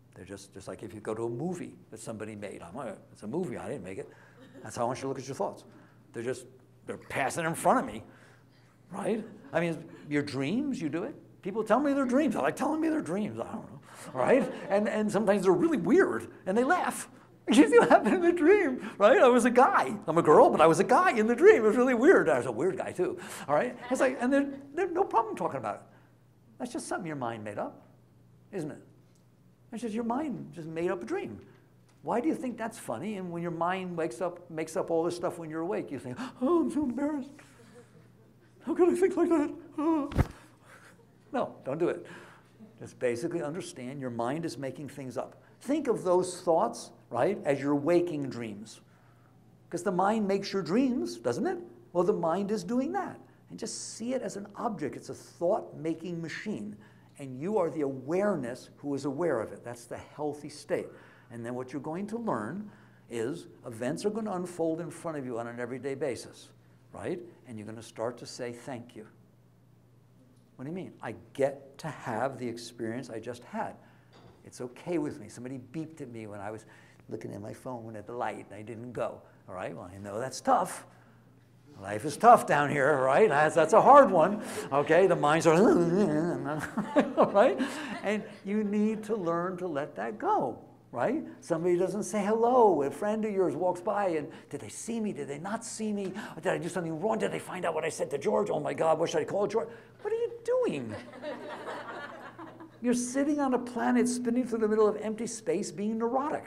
They're just like if you go to a movie that somebody made. It's a movie, I didn't make it. That's how I want you to look at your thoughts. They're passing in front of me, right? I mean, your dreams, you do it. People tell me their dreams. I like telling me their dreams. I don't know, right? And sometimes they're really weird, and they laugh. You see what happened in the dream, right? I was a guy. I'm a girl, but I was a guy in the dream. It was really weird. I was a weird guy too, all right? It's like, and there's no problem talking about it. That's just something your mind made up, isn't it? It's just your mind just made up a dream. Why do you think that's funny? And when your mind makes up all this stuff when you're awake, you think, oh, I'm so embarrassed. How could I think like that? Oh. No, don't do it. Just basically understand your mind is making things up. Think of those thoughts, right, as your waking dreams. Because the mind makes your dreams, doesn't it? Well, the mind is doing that. And just see it as an object. It's a thought-making machine. And you are the awareness who is aware of it. That's the healthy state. And then what you're going to learn is events are going to unfold in front of you on an everyday basis, right? And you're going to start to say, thank you. What do you mean? I get to have the experience I just had. It's okay with me. Somebody beeped at me when I was looking at my phone at the light and I didn't go. All right, well, I know that's tough. Life is tough down here, right? That's a hard one, okay? The mind's are, right? And you need to learn to let that go, right? Somebody doesn't say hello. A friend of yours walks by and did they see me? Did they not see me? Or did I do something wrong? Did they find out what I said to George? Oh my God, what should I call George? What are you doing? You're sitting on a planet spinning through the middle of empty space being neurotic.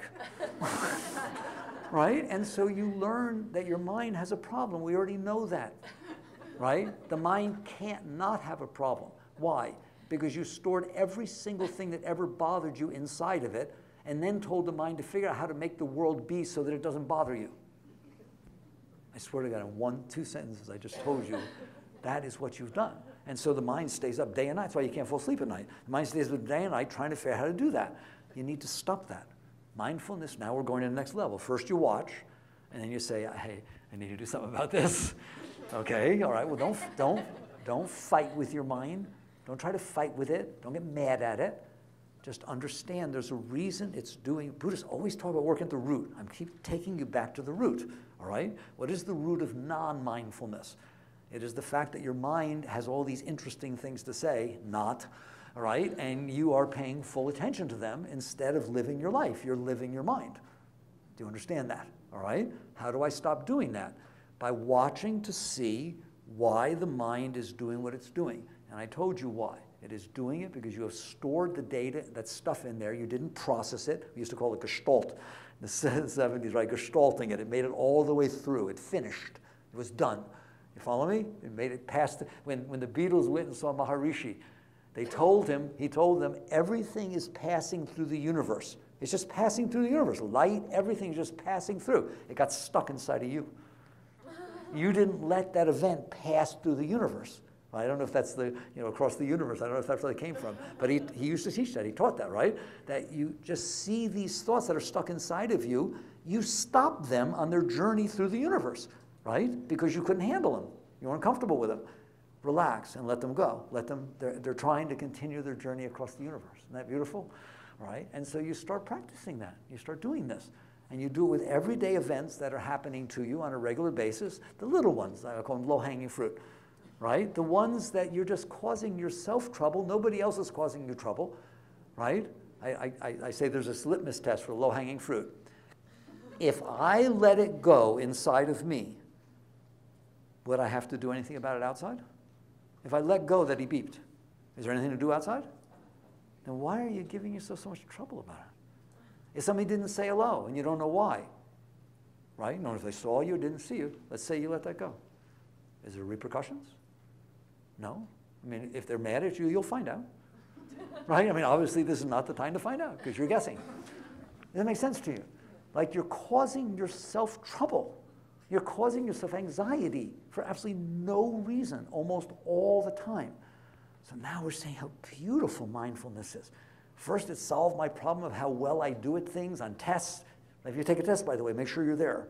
Right? And so you learn that your mind has a problem. We already know that, right? The mind can't not have a problem. Why? Because you stored every single thing that ever bothered you inside of it and then told the mind to figure out how to make the world be so that it doesn't bother you. I swear to God, in 2 sentences I just told you, that is what you've done. And so the mind stays up day and night. That's why you can't fall asleep at night. The mind stays up day and night trying to figure out how to do that. You need to stop that. Mindfulness, now we're going to the next level. First you watch, and then you say, hey, I need to do something about this. Okay, all right, well don't fight with your mind. Don't try to fight with it. Don't get mad at it. Just understand there's a reason it's doing. Buddhists always talk about working at the root. I keep taking you back to the root, all right? What is the root of non-mindfulness? It is the fact that your mind has all these interesting things to say, all right, and you are paying full attention to them instead of living your life. You're living your mind. Do you understand that? All right? How do I stop doing that? By watching to see why the mind is doing what it's doing. And I told you why. It is doing it because you have stored the data, that stuff in there. You didn't process it. We used to call it gestalt in the 70s, right? Gestalting it. It made it all the way through. It finished. It was done. You follow me? It made it past. When the Beatles went and saw Maharishi, he told them, everything is passing through the universe. It's just passing through the universe. Light, everything is just passing through. It got stuck inside of you. You didn't let that event pass through the universe. I don't know if that's across the universe. I don't know if that's where it came from. But he used to teach that. He taught that, right? That you just see these thoughts that are stuck inside of you. You stop them on their journey through the universe, right? Because you couldn't handle them. You weren't comfortable with them. Relax and let them go. They're trying to continue their journey across the universe. Isn't that beautiful? Right? And so you start practicing that. You start doing this. And you do it with everyday events that are happening to you on a regular basis. The little ones, I call them low-hanging fruit. Right? The ones that you're just causing yourself trouble. Nobody else is causing you trouble. Right? I say there's this litmus test for low-hanging fruit. If I let it go inside of me, would I have to do anything about it outside? If I let go that he beeped, is there anything to do outside? Then why are you giving yourself so much trouble about it? If somebody didn't say hello and you don't know why, right? You know, if they saw you or didn't see you, let's say you let that go. Is there repercussions? No. I mean, if they're mad at you, you'll find out. Right? I mean, obviously this is not the time to find out because you're guessing. Does that make sense to you? Like you're causing yourself trouble. You're causing yourself anxiety for absolutely no reason, almost all the time. So now we're saying how beautiful mindfulness is. First, it solved my problem of how well I do at things on tests. If you take a test, by the way, make sure you're there.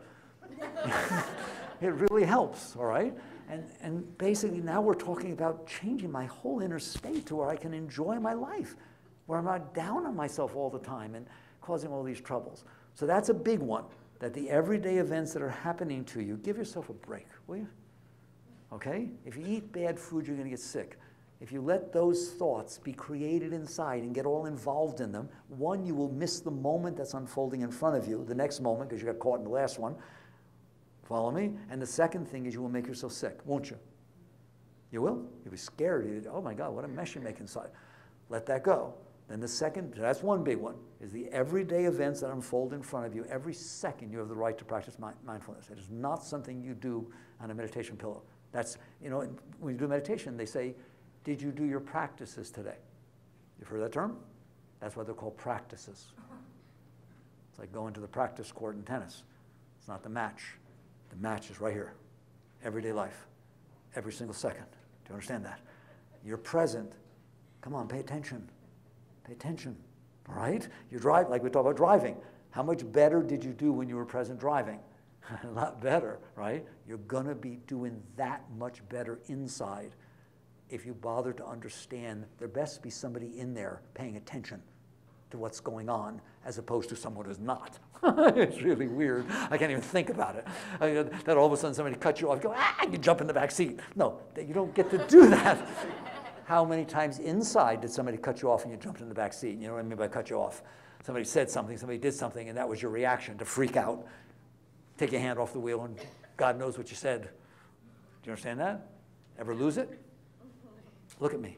It really helps, all right? And basically now we're talking about changing my whole inner state to where I can enjoy my life. where I'm not down on myself all the time and causing all these troubles. So that's a big one, that the everyday events that are happening to you, give yourself a break, will you? Okay? If you eat bad food, you're going to get sick. If you let those thoughts be created inside and get all involved in them, one, you will miss the moment that's unfolding in front of you, the next moment, because you got caught in the last one. Follow me? And the second thing is you will make yourself sick, won't you? You will? You'll be scared. Oh my God, what a mess you make inside. Let that go. Then the second, that's one big one, is the everyday events that unfold in front of you. Every second you have the right to practice mindfulness. It is not something you do on a meditation pillow. That's, you know, when you do meditation, they say, did you do your practices today? You've heard that term? That's what they're called, practices. It's like going to the practice court in tennis. It's not the match. The match is right here. Everyday life. Every single second. Do you understand that? You're present. Come on, pay attention. Pay attention, all right? You drive, like we talk about driving. How much better did you do when you were present driving? A lot better, right? You're gonna be doing that much better inside if you bother to understand there best be somebody in there paying attention to what's going on as opposed to someone who's not. It's really weird. I can't even think about it. That all of a sudden somebody cuts you off, go, ah, you jump in the back seat. No, you don't get to do that. How many times inside did somebody cut you off and you jumped in the back seat? You know what I mean by cut you off? Somebody said something, somebody did something, and that was your reaction to freak out. Take your hand off the wheel and God knows what you said. Do you understand that? Ever lose it? Look at me.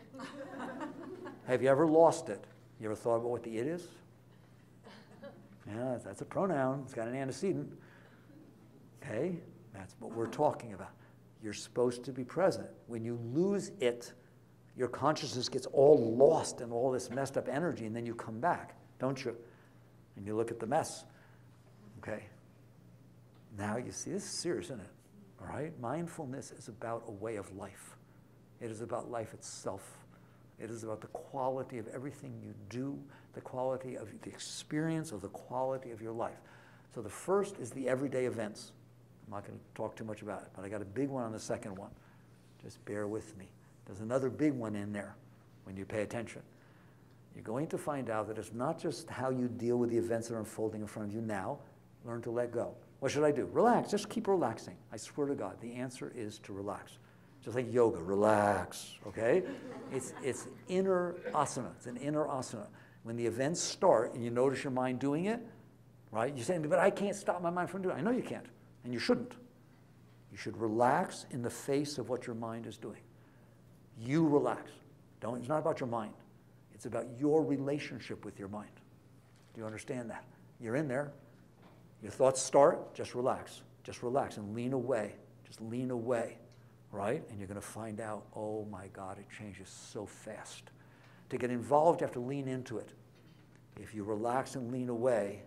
Have you ever lost it? You ever thought about what the it is? Yeah, that's a pronoun. It's got an antecedent. Okay? That's what we're talking about. You're supposed to be present. When you lose it, your consciousness gets all lost in all this messed up energy, and then you come back, don't you? And you look at the mess. Okay? Now you see, this is serious, isn't it? All right? Mindfulness is about a way of life. It is about life itself. It is about the quality of everything you do, the quality of the experience of the quality of your life. So the first is the everyday events. I'm not going to talk too much about it, but I got a big one on the second one. Just bear with me. There's another big one in there when you pay attention. You're going to find out that it's not just how you deal with the events that are unfolding in front of you now. Learn to let go. What should I do? Relax. Just keep relaxing. I swear to God, the answer is to relax. Just like yoga, relax, okay? It's inner asana. It's an inner asana. When the events start and you notice your mind doing it, right? You're saying, but I can't stop my mind from doing it. I know you can't, and you shouldn't. You should relax in the face of what your mind is doing. You relax. It's not about your mind. It's about your relationship with your mind. Do you understand that? You're in there. Your thoughts start, just relax. Just relax and lean away. Just lean away. Right? And you're going to find out, oh my God, it changes so fast. To get involved, you have to lean into it. If you relax and lean away,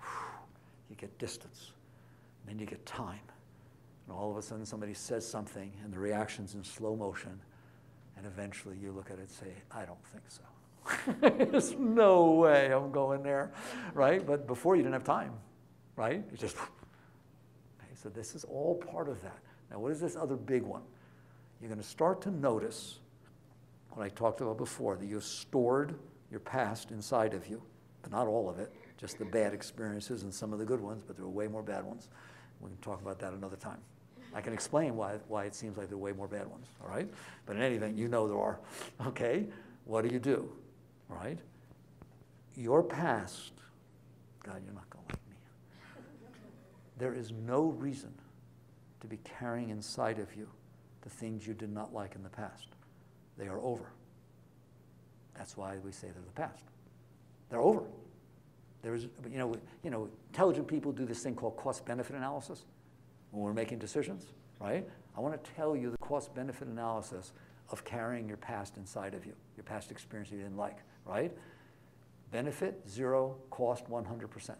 you get distance. And then you get time. And all of a sudden somebody says something and the reaction's in slow motion. And eventually you look at it and say, I don't think so. There's no way I'm going there. Right? But before you didn't have time. Right? It's just, okay, so this is all part of that. Now what is this other big one? You're going to start to notice what I talked about before, that you've stored your past inside of you, but not all of it, just the bad experiences and some of the good ones, but there are way more bad ones. We can talk about that another time. I can explain why it seems like there are way more bad ones, all right? But in any event, you know there are. Okay, what do? All right? Your past, God, you're not going to like me. There is no reason to be carrying inside of you the things you did not like in the past. They are over. That's why we say they're the past. They're over. There is, you know, intelligent people do this thing called cost-benefit analysis when we're making decisions, right? I want to tell you the cost-benefit analysis of carrying your past inside of you, your past experience you didn't like, right? Benefit, 0, cost, 100%.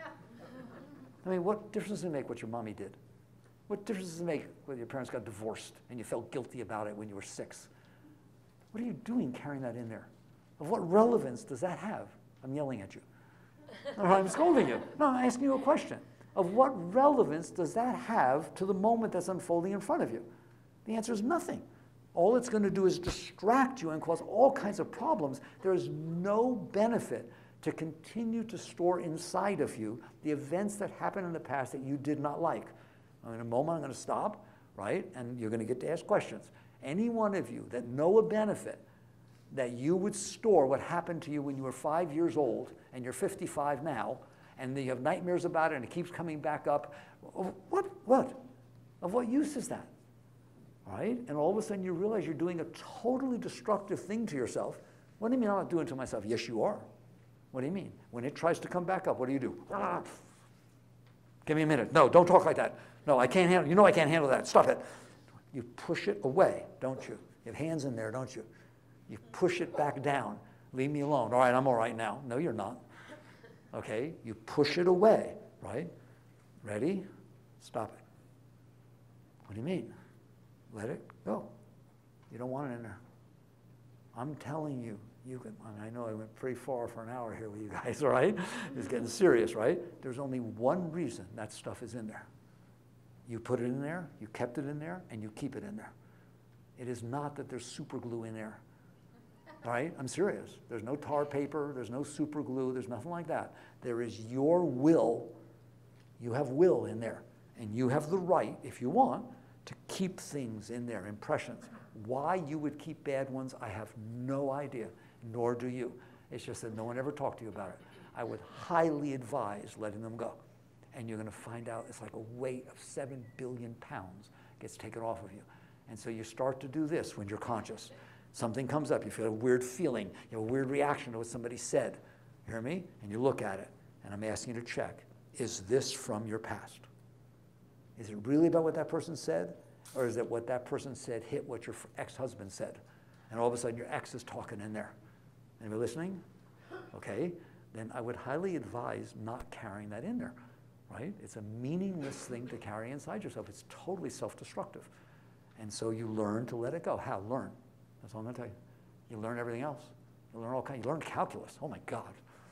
I mean, what difference does it make what your mommy did? What difference does it make whether your parents got divorced and you felt guilty about it when you were 6? What are you doing carrying that in there? Of what relevance does that have? I'm yelling at you. Or I'm scolding you. No, I'm asking you a question. Of what relevance does that have to the moment that's unfolding in front of you? The answer is nothing. All it's going to do is distract you and cause all kinds of problems. There is no benefit to continue to store inside of you the events that happened in the past that you did not like. In a moment, I'm going to stop, right? And you're going to get to ask questions. Any one of you that know a benefit that you would store what happened to you when you were 5 years old and you're 55 now, and you have nightmares about it and it keeps coming back up, what? Of what use is that? Right? And all of a sudden you realize you're doing a totally destructive thing to yourself. What do you mean I'm not doing it to myself? Yes, you are. What do you mean? When it tries to come back up, what do? Give me a minute. No, don't talk like that. No, I can't handle, you know I can't handle that. Stop it. You push it away, don't you? You have hands in there, don't you? You push it back down. Leave me alone. All right, I'm all right now. No, you're not. Okay? You push it away, right? Ready? Stop it. What do you mean? Let it go. You don't want it in there. I'm telling you, you can, I know I went pretty far for an hour here with you guys, all right? It's getting serious, right? There's only one reason that stuff is in there. You put it in there, you kept it in there, and you keep it in there. It is not that there's super glue in there, all right? I'm serious. There's no tar paper, there's no super glue, there's nothing like that. There is your will. You have will in there, and you have the right, if you want, to keep things in there, impressions. Why you would keep bad ones, I have no idea, nor do you. It's just that no one ever talked to you about it. I would highly advise letting them go. And you're going to find out it's like a weight of 7 billion pounds gets taken off of you. And so you start to do this when you're conscious. Something comes up, you feel a weird feeling, you have a weird reaction to what somebody said. You hear me? And you look at it, and I'm asking you to check, is this from your past? Is it really about what that person said? Or is it what that person said hit what your ex-husband said? And all of a sudden your ex is talking in there. Anybody listening? Okay. Then I would highly advise not carrying that in there, right? It's a meaningless thing to carry inside yourself. It's totally self-destructive. And so you learn to let it go. How? Learn. That's all I'm going to tell you. You learn everything else. You learn all kinds. You learn calculus. Oh my God.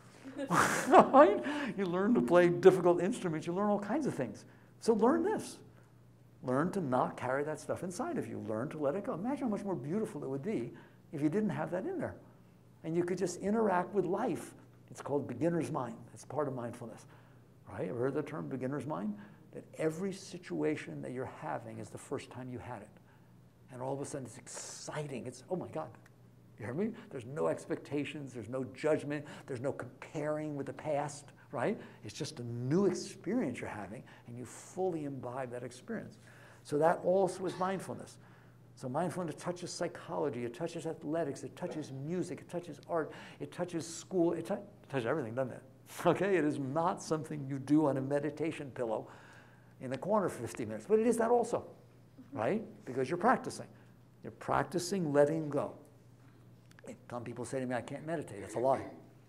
Right? You learn to play difficult instruments. You learn all kinds of things. So learn this. Learn to not carry that stuff inside of you. Learn to let it go. Imagine how much more beautiful it would be if you didn't have that in there. And you could just interact with life. It's called beginner's mind. It's part of mindfulness. Right? Ever heard the term beginner's mind? That every situation that you're having is the first time you had it. And all of a sudden it's exciting. It's, oh my God. You hear me? There's no expectations. There's no judgment. There's no comparing with the past. Right? It's just a new experience you're having, and you fully imbibe that experience. So that also is mindfulness. So mindfulness touches psychology, it touches athletics, it touches music, it touches art, it touches school, it touches everything, doesn't it? Okay, it is not something you do on a meditation pillow in the corner for 50 minutes, but it is that also, right? Because you're practicing. You're practicing letting go. Some people say to me, I can't meditate. That's a lie.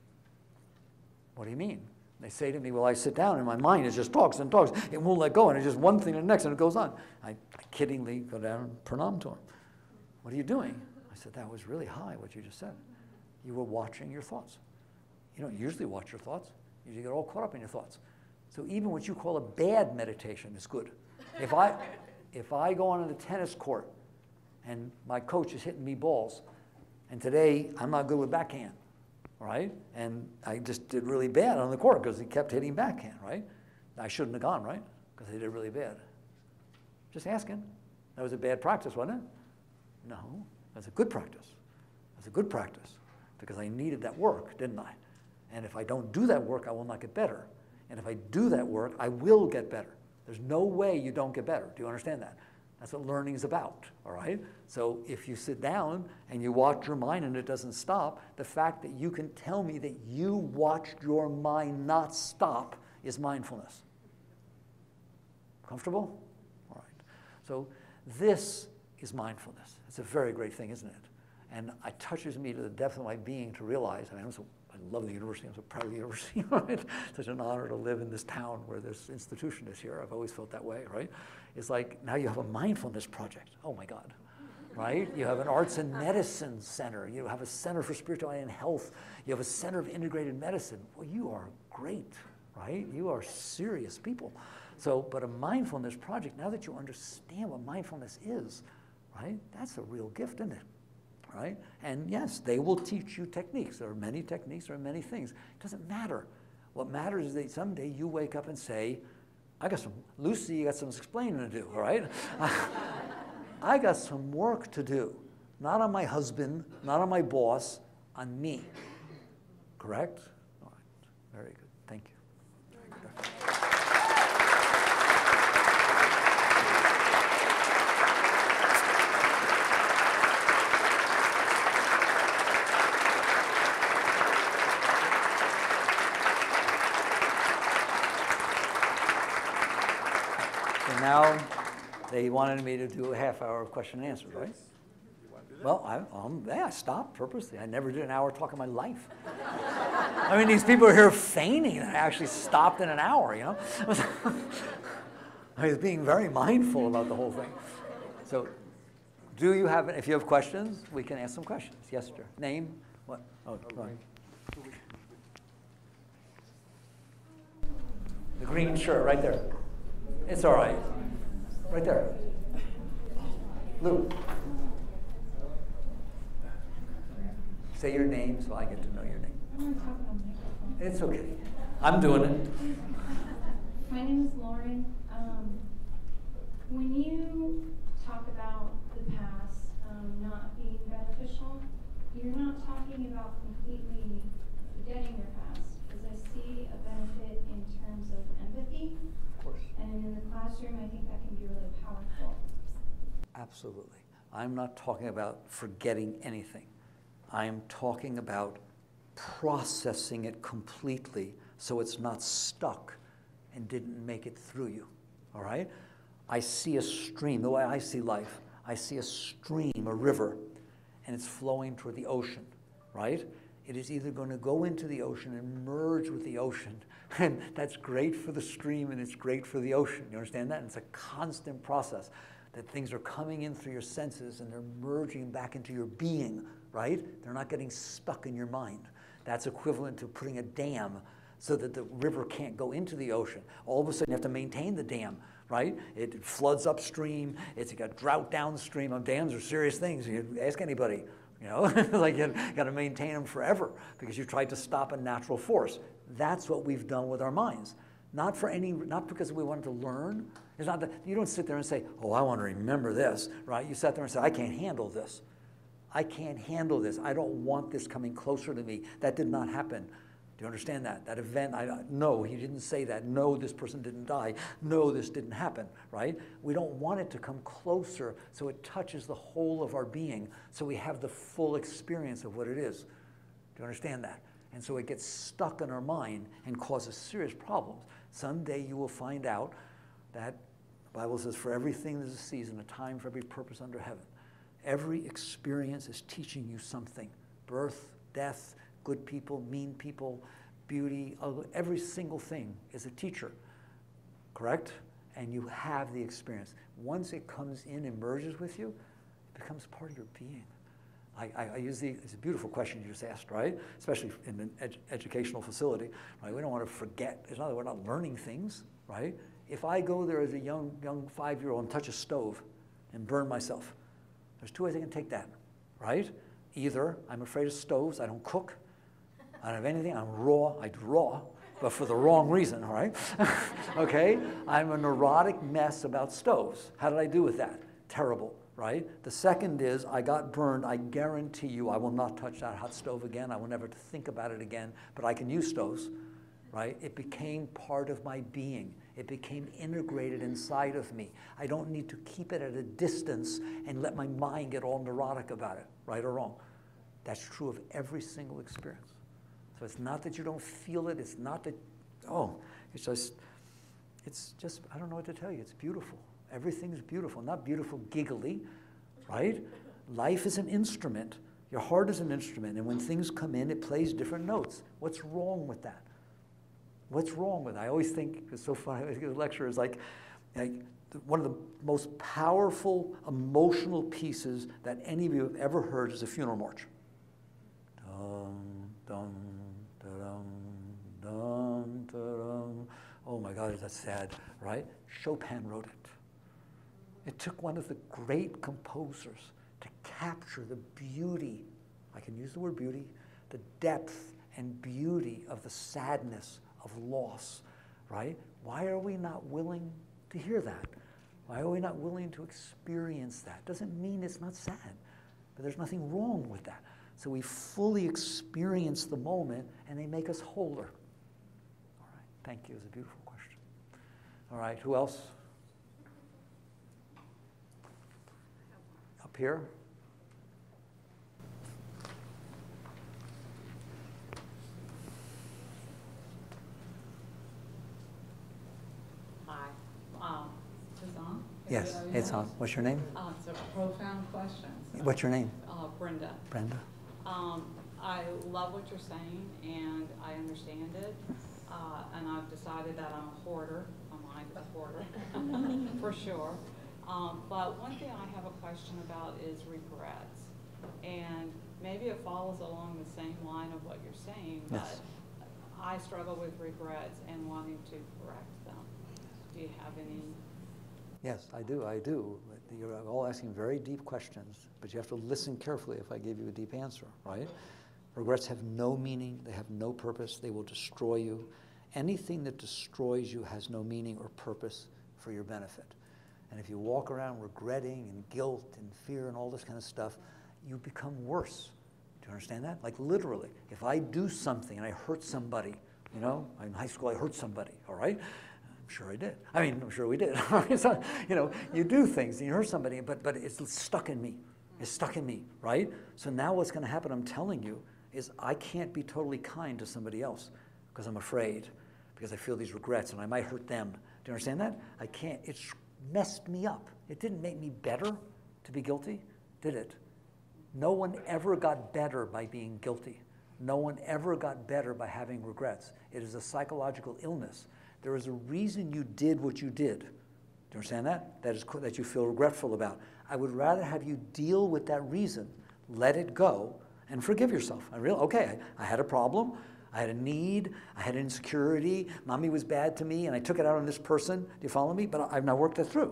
What do you mean? They say to me, well, I sit down and my mind is just talks and talks. It won't let go, and it's just one thing to the next, and it goes on. I kiddingly go down and pranam to him. What are you doing? I said, that was really high, what you just said. You were watching your thoughts. You don't usually watch your thoughts. You usually get all caught up in your thoughts. So even what you call a bad meditation is good. If I go on the tennis court and my coach is hitting me balls, and today I'm not good with backhand, right? And I just did really bad on the court because he kept hitting backhand, right? I shouldn't have gone, right? Because he did really bad. Just asking. That was a bad practice, wasn't it? No, that's a good practice. That's a good practice because I needed that work, didn't I? And if I don't do that work, I will not get better. And if I do that work, I will get better. There's no way you don't get better. Do you understand that? That's what learning is about, all right? So if you sit down and you watch your mind and it doesn't stop, the fact that you can tell me that you watched your mind not stop is mindfulness. Comfortable? All right. So this is mindfulness. It's a very great thing, isn't it? And it touches me to the depth of my being to realize, I love the university. I'm so proud of the university. It's such an honor to live in this town where this institution is here. I've always felt that way, right? It's like now you have a mindfulness project. Oh my God, right? You have an arts and medicine center. You have a center for spirituality and health. You have a center of integrated medicine. Well, you are great, right? You are serious people. So, but a mindfulness project, now that you understand what mindfulness is, right? That's a real gift, isn't it? Right? And yes, they will teach you techniques. There are many techniques, there are many things. It doesn't matter. What matters is that someday you wake up and say, Lucy, you got some explaining to do, all right? I got some work to do. Not on my husband, not on my boss, on me. Correct? All right. Very good. Thank you. Very good. So now they wanted me to do a half hour of question and answer, right? Well, I stopped purposely. I never did an hour talk in my life. I mean, these people are here feigning that I actually stopped in an hour, you know? I was being very mindful about the whole thing. So, if you have questions, we can ask some questions. Yes, sir. Name? What? Oh, go ahead. The green shirt, right there. It's all right. Right there. Lou. Say your name so I get to know your name. It's okay. I'm doing it. My name is Lauren. When you talk about the past not being beneficial, you're not talking about completely forgetting your past, because I see a benefit in terms of empathy. Of course. And in the classroom, I think that can be really powerful. Absolutely. I'm not talking about forgetting anything. I'm talking about processing it completely so it's not stuck and didn't make it through you, all right? I see a stream, the way I see life, I see a stream, a river, and it's flowing toward the ocean, right? It is either going to go into the ocean and merge with the ocean, and that's great for the stream and it's great for the ocean. You understand that? And it's a constant process, that things are coming in through your senses and they're merging back into your being, right? They're not getting stuck in your mind. That's equivalent to putting a dam so that the river can't go into the ocean. All of a sudden you have to maintain the dam, right? It floods upstream, it's got drought downstream. Dams are serious things. You ask anybody, you know, like you got to maintain them forever because you tried to stop a natural force. That's what we've done with our minds. Not because we wanted to learn. It's not that you don't sit there and say, oh, I want to remember this, right? You sat there and said, I can't handle this. I can't handle this. I don't want this coming closer to me. That did not happen. Do you understand that? That event, no, he didn't say that. No, this person didn't die. No, this didn't happen, right? We don't want it to come closer so it touches the whole of our being so we have the full experience of what it is. Do you understand that? And so it gets stuck in our mind and causes serious problems. Someday you will find out that the Bible says, for everything there's a season, a time for every purpose under heaven. Every experience is teaching you something. Birth, death, good people, mean people, beauty, every single thing is a teacher, correct? And you have the experience. Once it comes in and merges with you, it becomes part of your being. It's a beautiful question you just asked, right? Especially in an educational facility, right? We don't want to forget. It's not that we're not learning things, right? If I go there as a young 5-year-old and touch a stove and burn myself, there's two ways I can take that, right? Either I'm afraid of stoves, I don't cook, I don't have anything, I'm raw, I do raw, but for the wrong reason, all right? Okay? I'm a neurotic mess about stoves. How did I do with that? Terrible, right? The second is I got burned. I guarantee you I will not touch that hot stove again. I will never think about it again, but I can use stoves, right? It became part of my being. It became integrated inside of me. I don't need to keep it at a distance and let my mind get all neurotic about it, right or wrong. That's true of every single experience. So it's not that you don't feel it. It's not that, it's just, I don't know what to tell you. It's beautiful. Everything's beautiful. Not beautiful giggly, right? Life is an instrument. Your heart is an instrument. And when things come in, it plays different notes. What's wrong with that? What's wrong with it? I always think, it's so funny, I give a lecture, is like one of the most powerful emotional pieces that any of you have ever heard is a funeral march. Dum, dum, da-dum, dum, da-dum. Oh my God, is that sad, right? Chopin wrote it. It took one of the great composers to capture the beauty, I can use the word beauty, the depth and beauty of the sadness of loss, right? Why are we not willing to hear that? Why are we not willing to experience that? Doesn't mean it's not sad, but there's nothing wrong with that. So we fully experience the moment, and they make us wholer. All right, thank you. It's a beautiful question. All right, who else? Up here? Hi. Is this on? Yes, it's on. What's your name? It's a profound question. What's your name? Brenda. Brenda. I love what you're saying, and I understand it. And I've decided that I'm a hoarder. I'm a hoarder, for sure. But one thing I have a question about is regrets. And maybe it follows along the same line of what you're saying, but Yes. I struggle with regrets and wanting to correct them. Do you have any? Yes, I do. You're all asking very deep questions, but you have to listen carefully if I give you a deep answer, right? Regrets have no meaning. They have no purpose. They will destroy you. Anything that destroys you has no meaning or purpose for your benefit. And if you walk around regretting and guilt and fear and all this kind of stuff, you become worse. Do you understand that? Like literally, if I do something and I hurt somebody, you know, in high school I hurt somebody, all right? I'm sure I did. I mean, I'm sure we did. So, you know, you do things and you hurt somebody, but it's stuck in me. It's stuck in me, right? So now what's going to happen, I'm telling you, is I can't be totally kind to somebody else because I'm afraid, because I feel these regrets and I might hurt them. Do you understand that? I can't. It's messed me up. It didn't make me better to be guilty, did it? No one ever got better by being guilty. No one ever got better by having regrets. It is a psychological illness. There is a reason you did what you did. Do you understand that? That you feel regretful about. I would rather have you deal with that reason, let it go, and forgive yourself. Okay, I had a problem, I had a need, I had insecurity, mommy was bad to me, and I took it out on this person. Do you follow me? But I've now worked that through.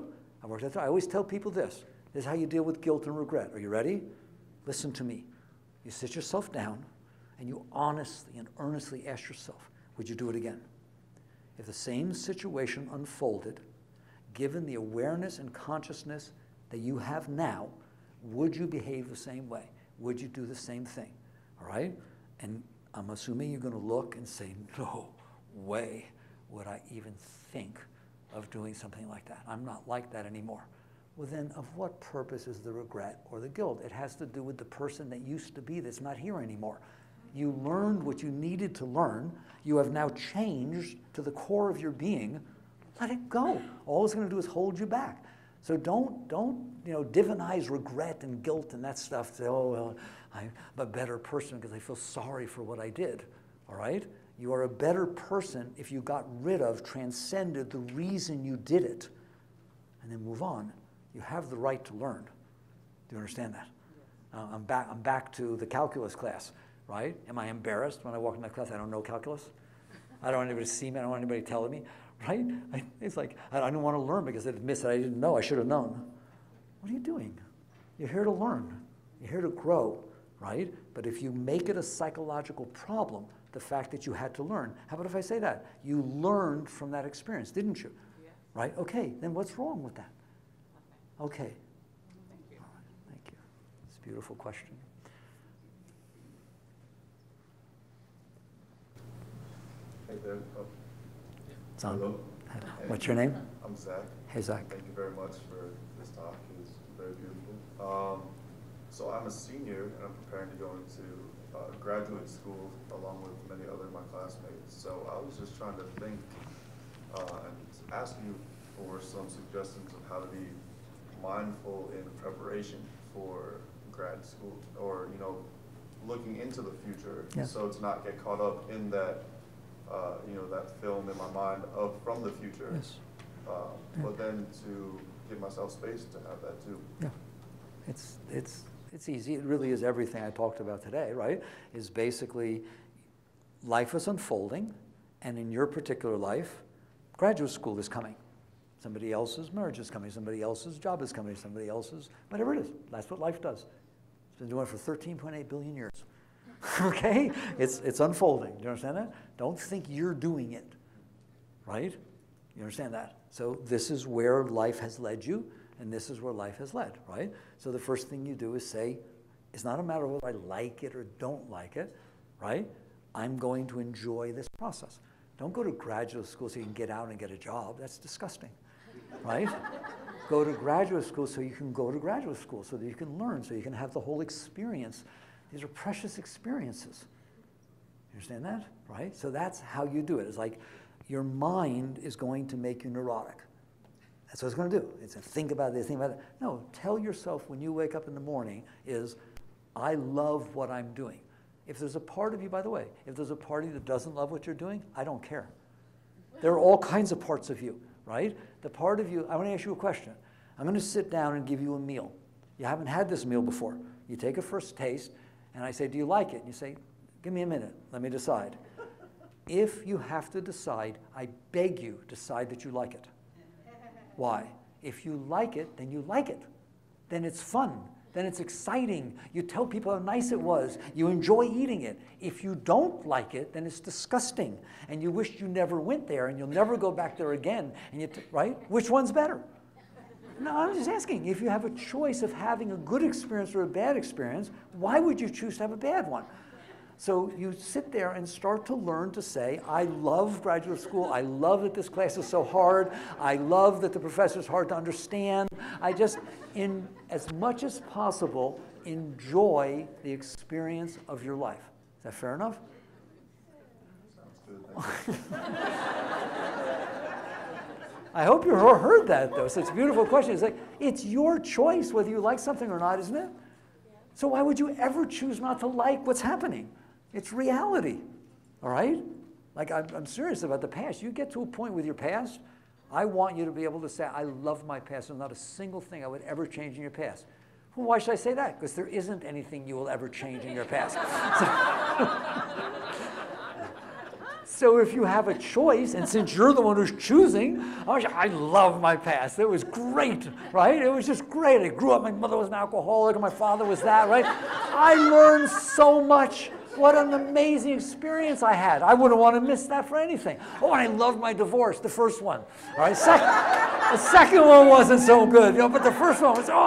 I always tell people this. This is how you deal with guilt and regret. Are you ready? Listen to me. You sit yourself down, and you honestly and earnestly ask yourself, would you do it again? If the same situation unfolded, given the awareness and consciousness that you have now, would you behave the same way? Would you do the same thing? All right? And I'm assuming you're going to look and say, no way would I even think of doing something like that. I'm not like that anymore. Well, then of what purpose is the regret or the guilt? It has to do with the person that used to be that's not here anymore. You learned what you needed to learn. You have now changed to the core of your being. Let it go. All it's going to do is hold you back. So don't divinize regret and guilt and that stuff. Say, oh, well, I'm a better person because I feel sorry for what I did. All right? You are a better person if you got rid of, transcended the reason you did it, and then move on. You have the right to learn. Do you understand that? I'm back to the calculus class, right? Am I embarrassed when I walk in that class? I don't know calculus. I don't want anybody to see me. I don't want anybody telling me, right? It's like, I don't want to learn because it admits that I didn't know. I should have known. What are you doing? You're here to learn. You're here to grow, right? But if you make it a psychological problem, the fact that you had to learn, how about if I say that? You learned from that experience, didn't you? Yes. Right? Okay, then what's wrong with that? Okay. Thank you. All right, thank you. It's a beautiful question. Hey there. It's on. Hello. What's your name? I'm Zach. Hey, Zach. Thank you very much for this talk. It was very beautiful. So I'm a senior, and I'm preparing to go into graduate school along with many other of my classmates. So I was just trying to think and ask you for some suggestions of how to be mindful in preparation for grad school, or looking into the future, Yeah. so to not get caught up in that that film in my mind from the future. Yes. But then to give myself space to have that too. Yeah. It's easy. It really is everything I talked about today, right? Is basically life is unfolding, and in your particular life, graduate school is coming. Somebody else's marriage is coming, somebody else's job is coming, somebody else's, whatever it is. That's what life does. It's been doing it for 13.8 billion years. Okay? It's unfolding. Do you understand that? Don't think you're doing it. Right? You understand that? So this is where life has led you, and this is where life has led, right? So the first thing you do is say, it's not a matter of whether I like it or don't like it, right? I'm going to enjoy this process. Don't go to graduate school so you can get out and get a job. That's disgusting, right? Go to graduate school so you can go to graduate school, so that you can learn, so you can have the whole experience. These are precious experiences. You understand that, right? So that's how you do it. It's like your mind is going to make you neurotic. That's what it's going to do. It's a think about this, think about that. No, tell yourself when you wake up in the morning is, I love what I'm doing. If there's a part of you, by the way, if there's a part of you that doesn't love what you're doing, I don't care. There are all kinds of parts of you, right? The part of you, I want to ask you a question. I'm going to sit down and give you a meal. You haven't had this meal before. You take a first taste, and I say, do you like it? And you say, give me a minute, let me decide. If you have to decide, I beg you, decide that you like it. Why? If you like it, then you like it. Then it's fun. Then it's exciting. You tell people how nice it was. You enjoy eating it. If you don't like it, then it's disgusting. And you wish you never went there, and you'll never go back there again. And right? Which one's better? No, I'm just asking. If you have a choice of having a good experience or a bad experience, why would you choose to have a bad one? So you sit there and start to learn to say, I love graduate school. I love that this class is so hard. I love that the professor's hard to understand. I just, in as much as possible, enjoy the experience of your life. Is that fair enough? I hope you heard that, though. It's a beautiful question. It's like, it's your choice whether you like something or not, isn't it? So why would you ever choose not to like what's happening? It's reality, all right? Like, I'm serious about the past. You get to a point with your past, I want you to be able to say, I love my past. There's not a single thing I would ever change in your past. Well, why should I say that? Because there isn't anything you will ever change in your past. So if you have a choice, and since you're the one who's choosing, I love my past. It was great, right? It was just great. I grew up, my mother was an alcoholic, and my father was that, right? I learned so much. What an amazing experience I had. I wouldn't want to miss that for anything. Oh, and I loved my divorce, the first one. All right, the second one wasn't so good, but the first one was,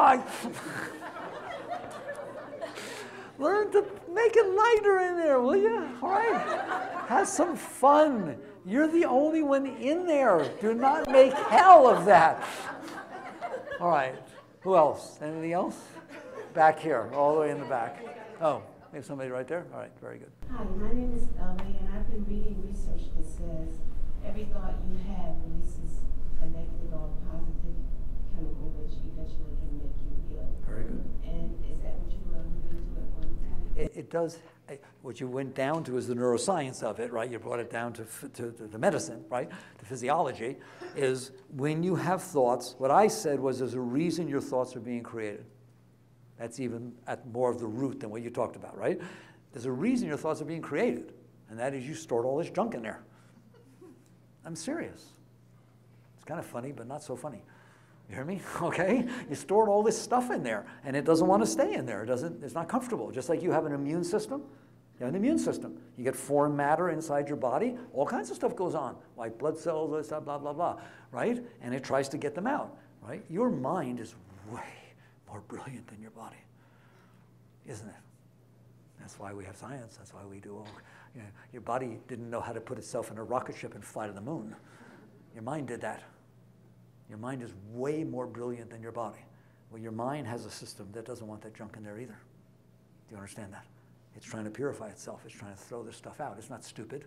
learn to make it lighter in there, will you? All right? Have some fun. You're the only one in there. Do not make hell of that. All right. Who else? Anything else? Back here, all the way in the back. Oh, we have somebody right there? All right, very good. Hi, my name is Ellie, and I've been reading research that says every thought you have releases a negative or positive chemical, which eventually can make you ill. Very good. And is that what you were alluding to at one time? It does. What you went down to is the neuroscience of it, right? You brought it down to the medicine, right? The physiology is when you have thoughts, what I said was there's a reason your thoughts are being created. That's even at more of the root than what you talked about, right? There's a reason your thoughts are being created, and that is you stored all this junk in there. I'm serious. It's kind of funny, but not so funny. You hear me? Okay? You stored all this stuff in there, and it doesn't want to stay in there. It's not comfortable. Just like you have an immune system. You have an immune system. You get foreign matter inside your body. All kinds of stuff goes on, like blood cells, blah, blah, blah, right? And it tries to get them out, right? Your mind is way more brilliant than your body, isn't it? That's why we have science. That's why we do all. Your body didn't know how to put itself in a rocket ship and fly to the moon. Your mind did that. Your mind is way more brilliant than your body. Well, your mind has a system that doesn't want that junk in there either. Do you understand that? It's trying to purify itself. It's trying to throw this stuff out. It's not stupid.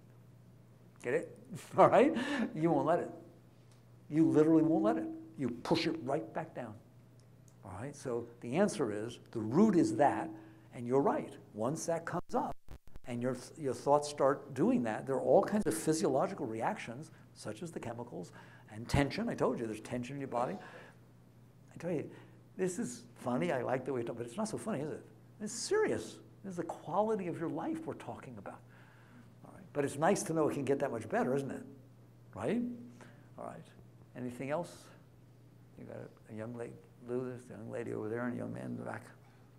Get it? All right? You won't let it. You literally won't let it. You push it right back down. All right? So the answer is, the root is that, and you're right. Once that comes up, and your thoughts start doing that, there are all kinds of physiological reactions, such as the chemicals, and tension. I told you there's tension in your body. I tell you, this is funny. I like the way you talk, but it's not so funny, is it? It's serious. This is the quality of your life we're talking about. All right. But it's nice to know it can get that much better, isn't it? Right? All right. Anything else? You got a young lady, Lou, there's a young lady over there and a young man in the back.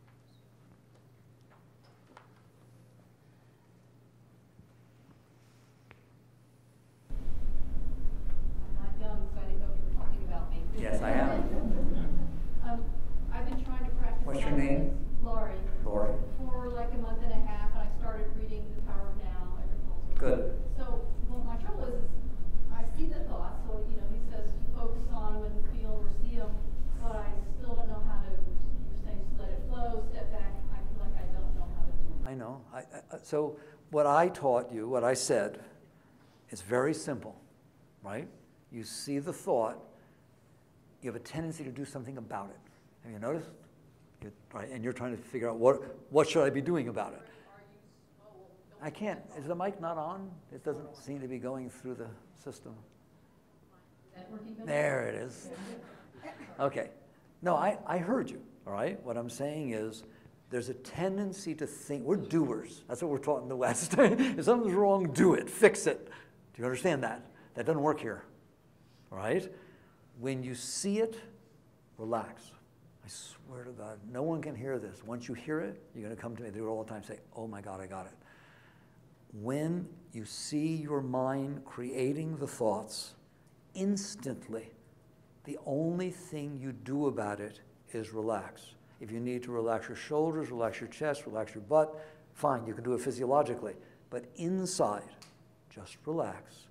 I'm not young, so I didn't know if you were talking about me. Yes, I am. I've been trying to practice. What's your name? Lori. Lori. For like a month and a half, and I started reading The Power of Now. Good. So, well, my trouble is I see the thoughts. So, you know, he says to focus on them and feel or see them, but I still don't know how to. You're saying just let it flow, step back. I feel like I don't know how to do it. I know. So what I taught you, what I said, is very simple, right? You see the thought, you have a tendency to do something about it. Have you noticed? Right, and you're trying to figure out what should I be doing about it. I can't. Is the mic not on? It doesn't seem to be going through the system. Is that working better? There it is. Okay. No, I heard you, all right? What I'm saying is there's a tendency to think, we're doers. That's what we're taught in the West. If something's wrong, do it, fix it. Do you understand that? That doesn't work here, all right? When you see it, relax. I swear to God, no one can hear this. Once you hear it, you're going to come to me, they do it all the time, say, oh my God, I got it. When you see your mind creating the thoughts, instantly, the only thing you do about it is relax. If you need to relax your shoulders, relax your chest, relax your butt, fine, you can do it physiologically. But inside, just relax,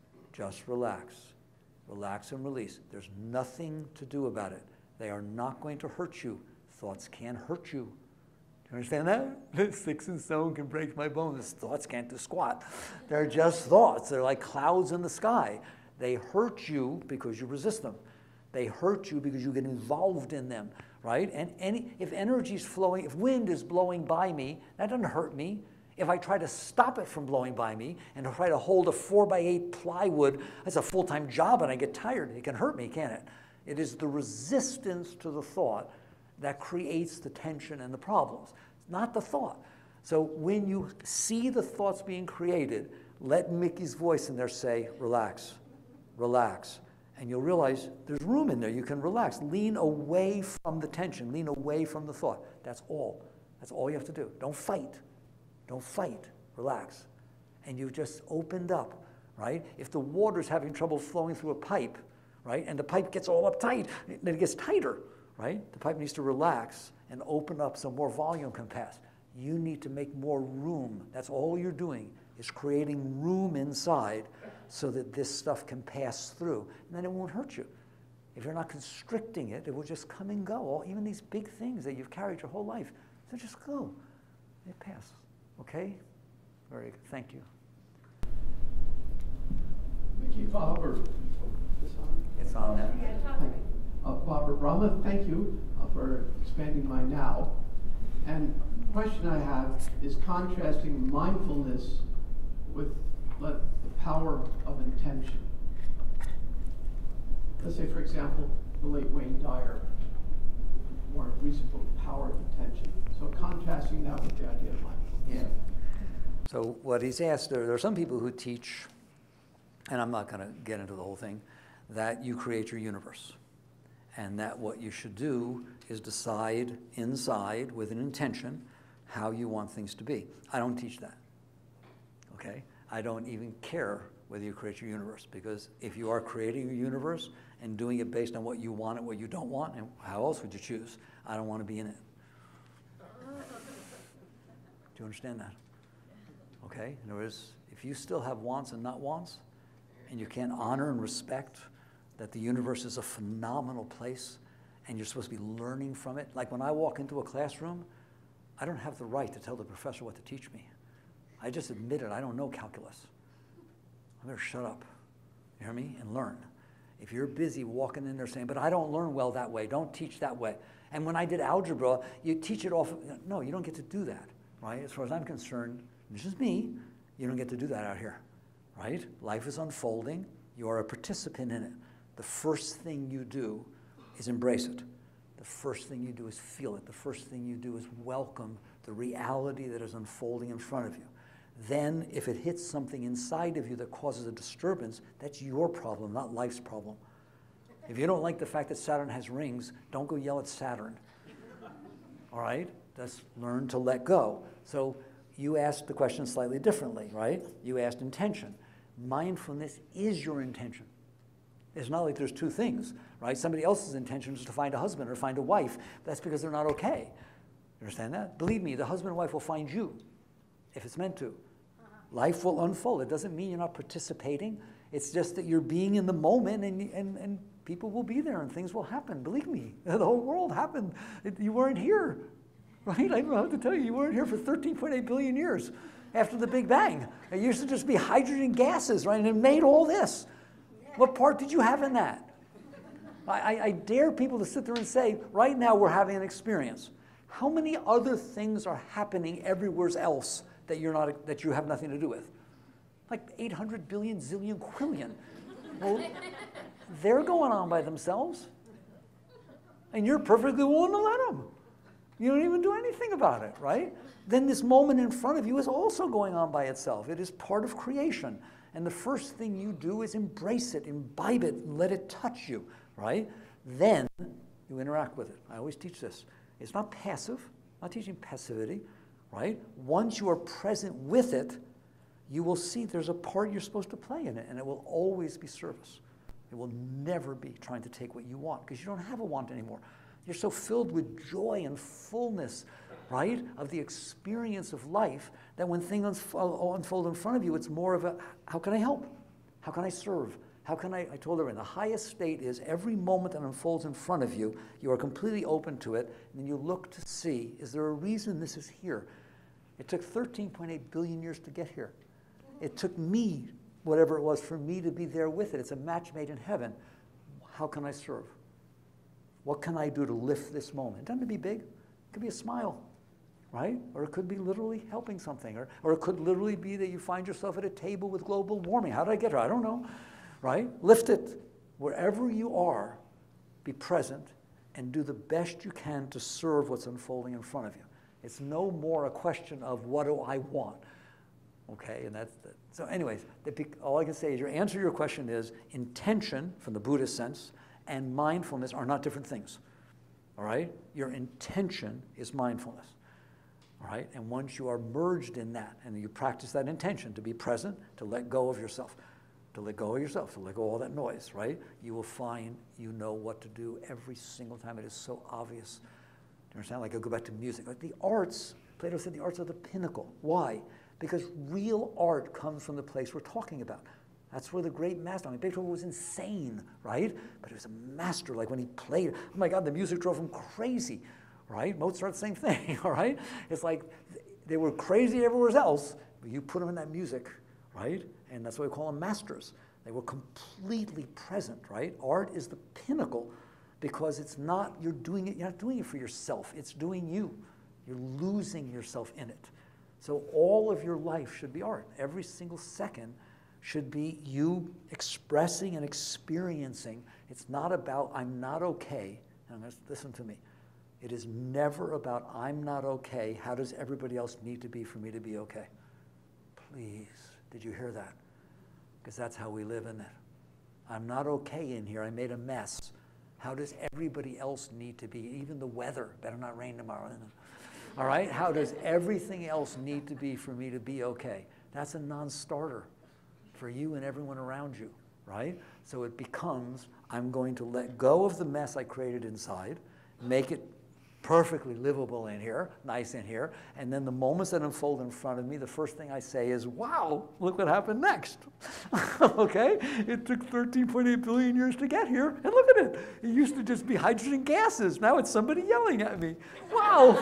relax and release. There's nothing to do about it. They are not going to hurt you. Thoughts can't hurt you. Do you understand that? Sticks and stone can break my bones. Thoughts can't do squat. They're just thoughts. They're like clouds in the sky. They hurt you because you resist them. They hurt you because you get involved in them, right? And if energy is flowing, if wind is blowing by me, that doesn't hurt me. If I try to stop it from blowing by me and try to hold a 4x8 plywood, that's a full-time job and I get tired. It can hurt me, can't it? It is the resistance to the thought that creates the tension and the problems, not the thought. So when you see the thoughts being created, let Mickey's voice in there say, relax, relax. And you'll realize there's room in there. You can relax. Lean away from the tension. Lean away from the thought. That's all. That's all you have to do. Don't fight. Don't fight. Relax. And you've just opened up, right? If the water's having trouble flowing through a pipe, right, and the pipe gets all uptight, then it gets tighter, right? The pipe needs to relax and open up so more volume can pass. You need to make more room. That's all you're doing, is creating room inside so that this stuff can pass through. And then it won't hurt you. If you're not constricting it, it will just come and go. Even these big things that you've carried your whole life, they just go. They pass. Okay? Very good. Thank you. Mickey, Bob, It's on now. Barbara Brahma, thank you for expanding my now. And the question I have is contrasting mindfulness with the power of intention. Let's say, for example, the late Wayne Dyer, more recent book, Power of Intention. So contrasting that with the idea of mindfulness. Yeah. So what he's asked, there are some people who teach, and I'm not going to get into the whole thing, that you create your universe. And that what you should do is decide inside with an intention how you want things to be. I don't teach that, okay? I don't even care whether you create your universe, because if you are creating your universe and doing it based on what you want and what you don't want, and how else would you choose? I don't want to be in it. Do you understand that? Okay? In other words, if you still have wants and not wants, and you can't honor and respect that the universe is a phenomenal place and you're supposed to be learning from it. Like when I walk into a classroom, I don't have the right to tell the professor what to teach me. I just admit it, I don't know calculus. I better shut up, you hear me, and learn. If you're busy walking in there saying, but I don't learn well that way, don't teach that way. And when I did algebra, you teach it off, no, you don't get to do that, right? As far as I'm concerned, this is me, you don't get to do that out here, right? Life is unfolding, you are a participant in it. The first thing you do is embrace it. The first thing you do is feel it. The first thing you do is welcome the reality that is unfolding in front of you. Then, if it hits something inside of you that causes a disturbance, that's your problem, not life's problem. If you don't like the fact that Saturn has rings, don't go yell at Saturn. All right? Just learn to let go. So you asked the question slightly differently, right? You asked intention. Mindfulness is your intention. It's not like there's two things, right? Somebody else's intention is to find a husband or find a wife. That's because they're not okay. You understand that? Believe me, the husband and wife will find you if it's meant to. Life will unfold. It doesn't mean you're not participating. It's just that you're being in the moment, and people will be there and things will happen. Believe me, the whole world happened. You weren't here, right? I don't know how to tell you. You weren't here for 13.8 billion years after the Big Bang. It used to just be hydrogen gases, right? And it made all this. What part did you have in that? I dare people to sit there and say, right now we're having an experience. How many other things are happening everywhere else that you have nothing to do with? Like 800 billion zillion quillion. Well, they're going on by themselves. And you're perfectly willing to let them. You don't even do anything about it, right? Then this moment in front of you is also going on by itself. It is part of creation. And the first thing you do is embrace it, imbibe it, and let it touch you, right? Then you interact with it. I always teach this. It's not passive. I'm not teaching passivity, right? Once you are present with it, you will see there's a part you're supposed to play in it, and it will always be service. It will never be trying to take what you want, because you don't have a want anymore. You're so filled with joy and fullness, right, of the experience of life, that when things unfold in front of you, it's more of a, how can I help? How can I serve? How can I told everyone, the highest state is every moment that unfolds in front of you, you are completely open to it, and then you look to see, is there a reason this is here? It took 13.8 billion years to get here. It took me, whatever it was, for me to be there with it. It's a match made in heaven. How can I serve? What can I do to lift this moment? It doesn't have to be big. It could be a smile, right? Or it could be literally helping something. Or it could literally be that you find yourself at a table with global warming. How did I get here? I don't know, right? Lift it. Wherever you are, be present and do the best you can to serve what's unfolding in front of you. It's no more a question of what do I want, okay? And so anyways, all I can say is your answer to your question is intention, from the Buddhist sense, and mindfulness are not different things, all right? Your intention is mindfulness, all right? And once you are merged in that, and you practice that intention to be present, to let go of yourself, to let go of all that noise, right? You will find you know what to do every single time. It is so obvious. Do you understand? Like, I'll go back to music. Like the arts, Plato said the arts are the pinnacle. Why? Because real art comes from the place we're talking about. That's where the great master, I mean, Beethoven was insane, right? But he was a master. Like when he played, oh my God, the music drove him crazy, right? Mozart, same thing, all right? It's like they were crazy everywhere else, but you put them in that music, right? And that's why we call them masters. They were completely present, right? Art is the pinnacle because it's not, you're not doing it for yourself. It's doing you. You're losing yourself in it. So all of your life should be art. Every single second should be you expressing and experiencing. It's not about, I'm not okay. And listen to me. It is never about, I'm not okay. How does everybody else need to be for me to be okay? Please, did you hear that? Because that's how we live in it. I'm not okay in here. I made a mess. How does everybody else need to be? Even the weather. Better not rain tomorrow. All right? How does everything else need to be for me to be okay? That's a non-starter for you and everyone around you, right? So it becomes, I'm going to let go of the mess I created inside, make it perfectly livable in here, nice in here, and then the moments that unfold in front of me, the first thing I say is, wow, look what happened next. Okay? It took 13.8 billion years to get here, and look at it. It used to just be hydrogen gases. Now it's somebody yelling at me. Wow.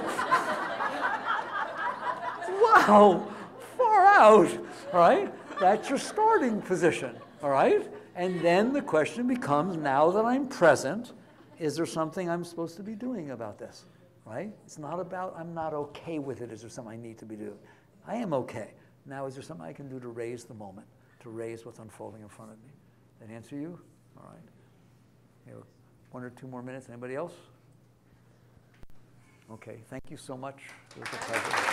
Wow. Far out. All right? That's your starting position. All right? And then the question becomes, now that I'm present, is there something I'm supposed to be doing about this, right? It's not about I'm not okay with it. Is there something I need to be doing? I am okay. Now, is there something I can do to raise the moment, to raise what's unfolding in front of me? That answer you? All right. You have 1 or 2 more minutes. Anybody else? Okay. Thank you so much. It was a pleasure.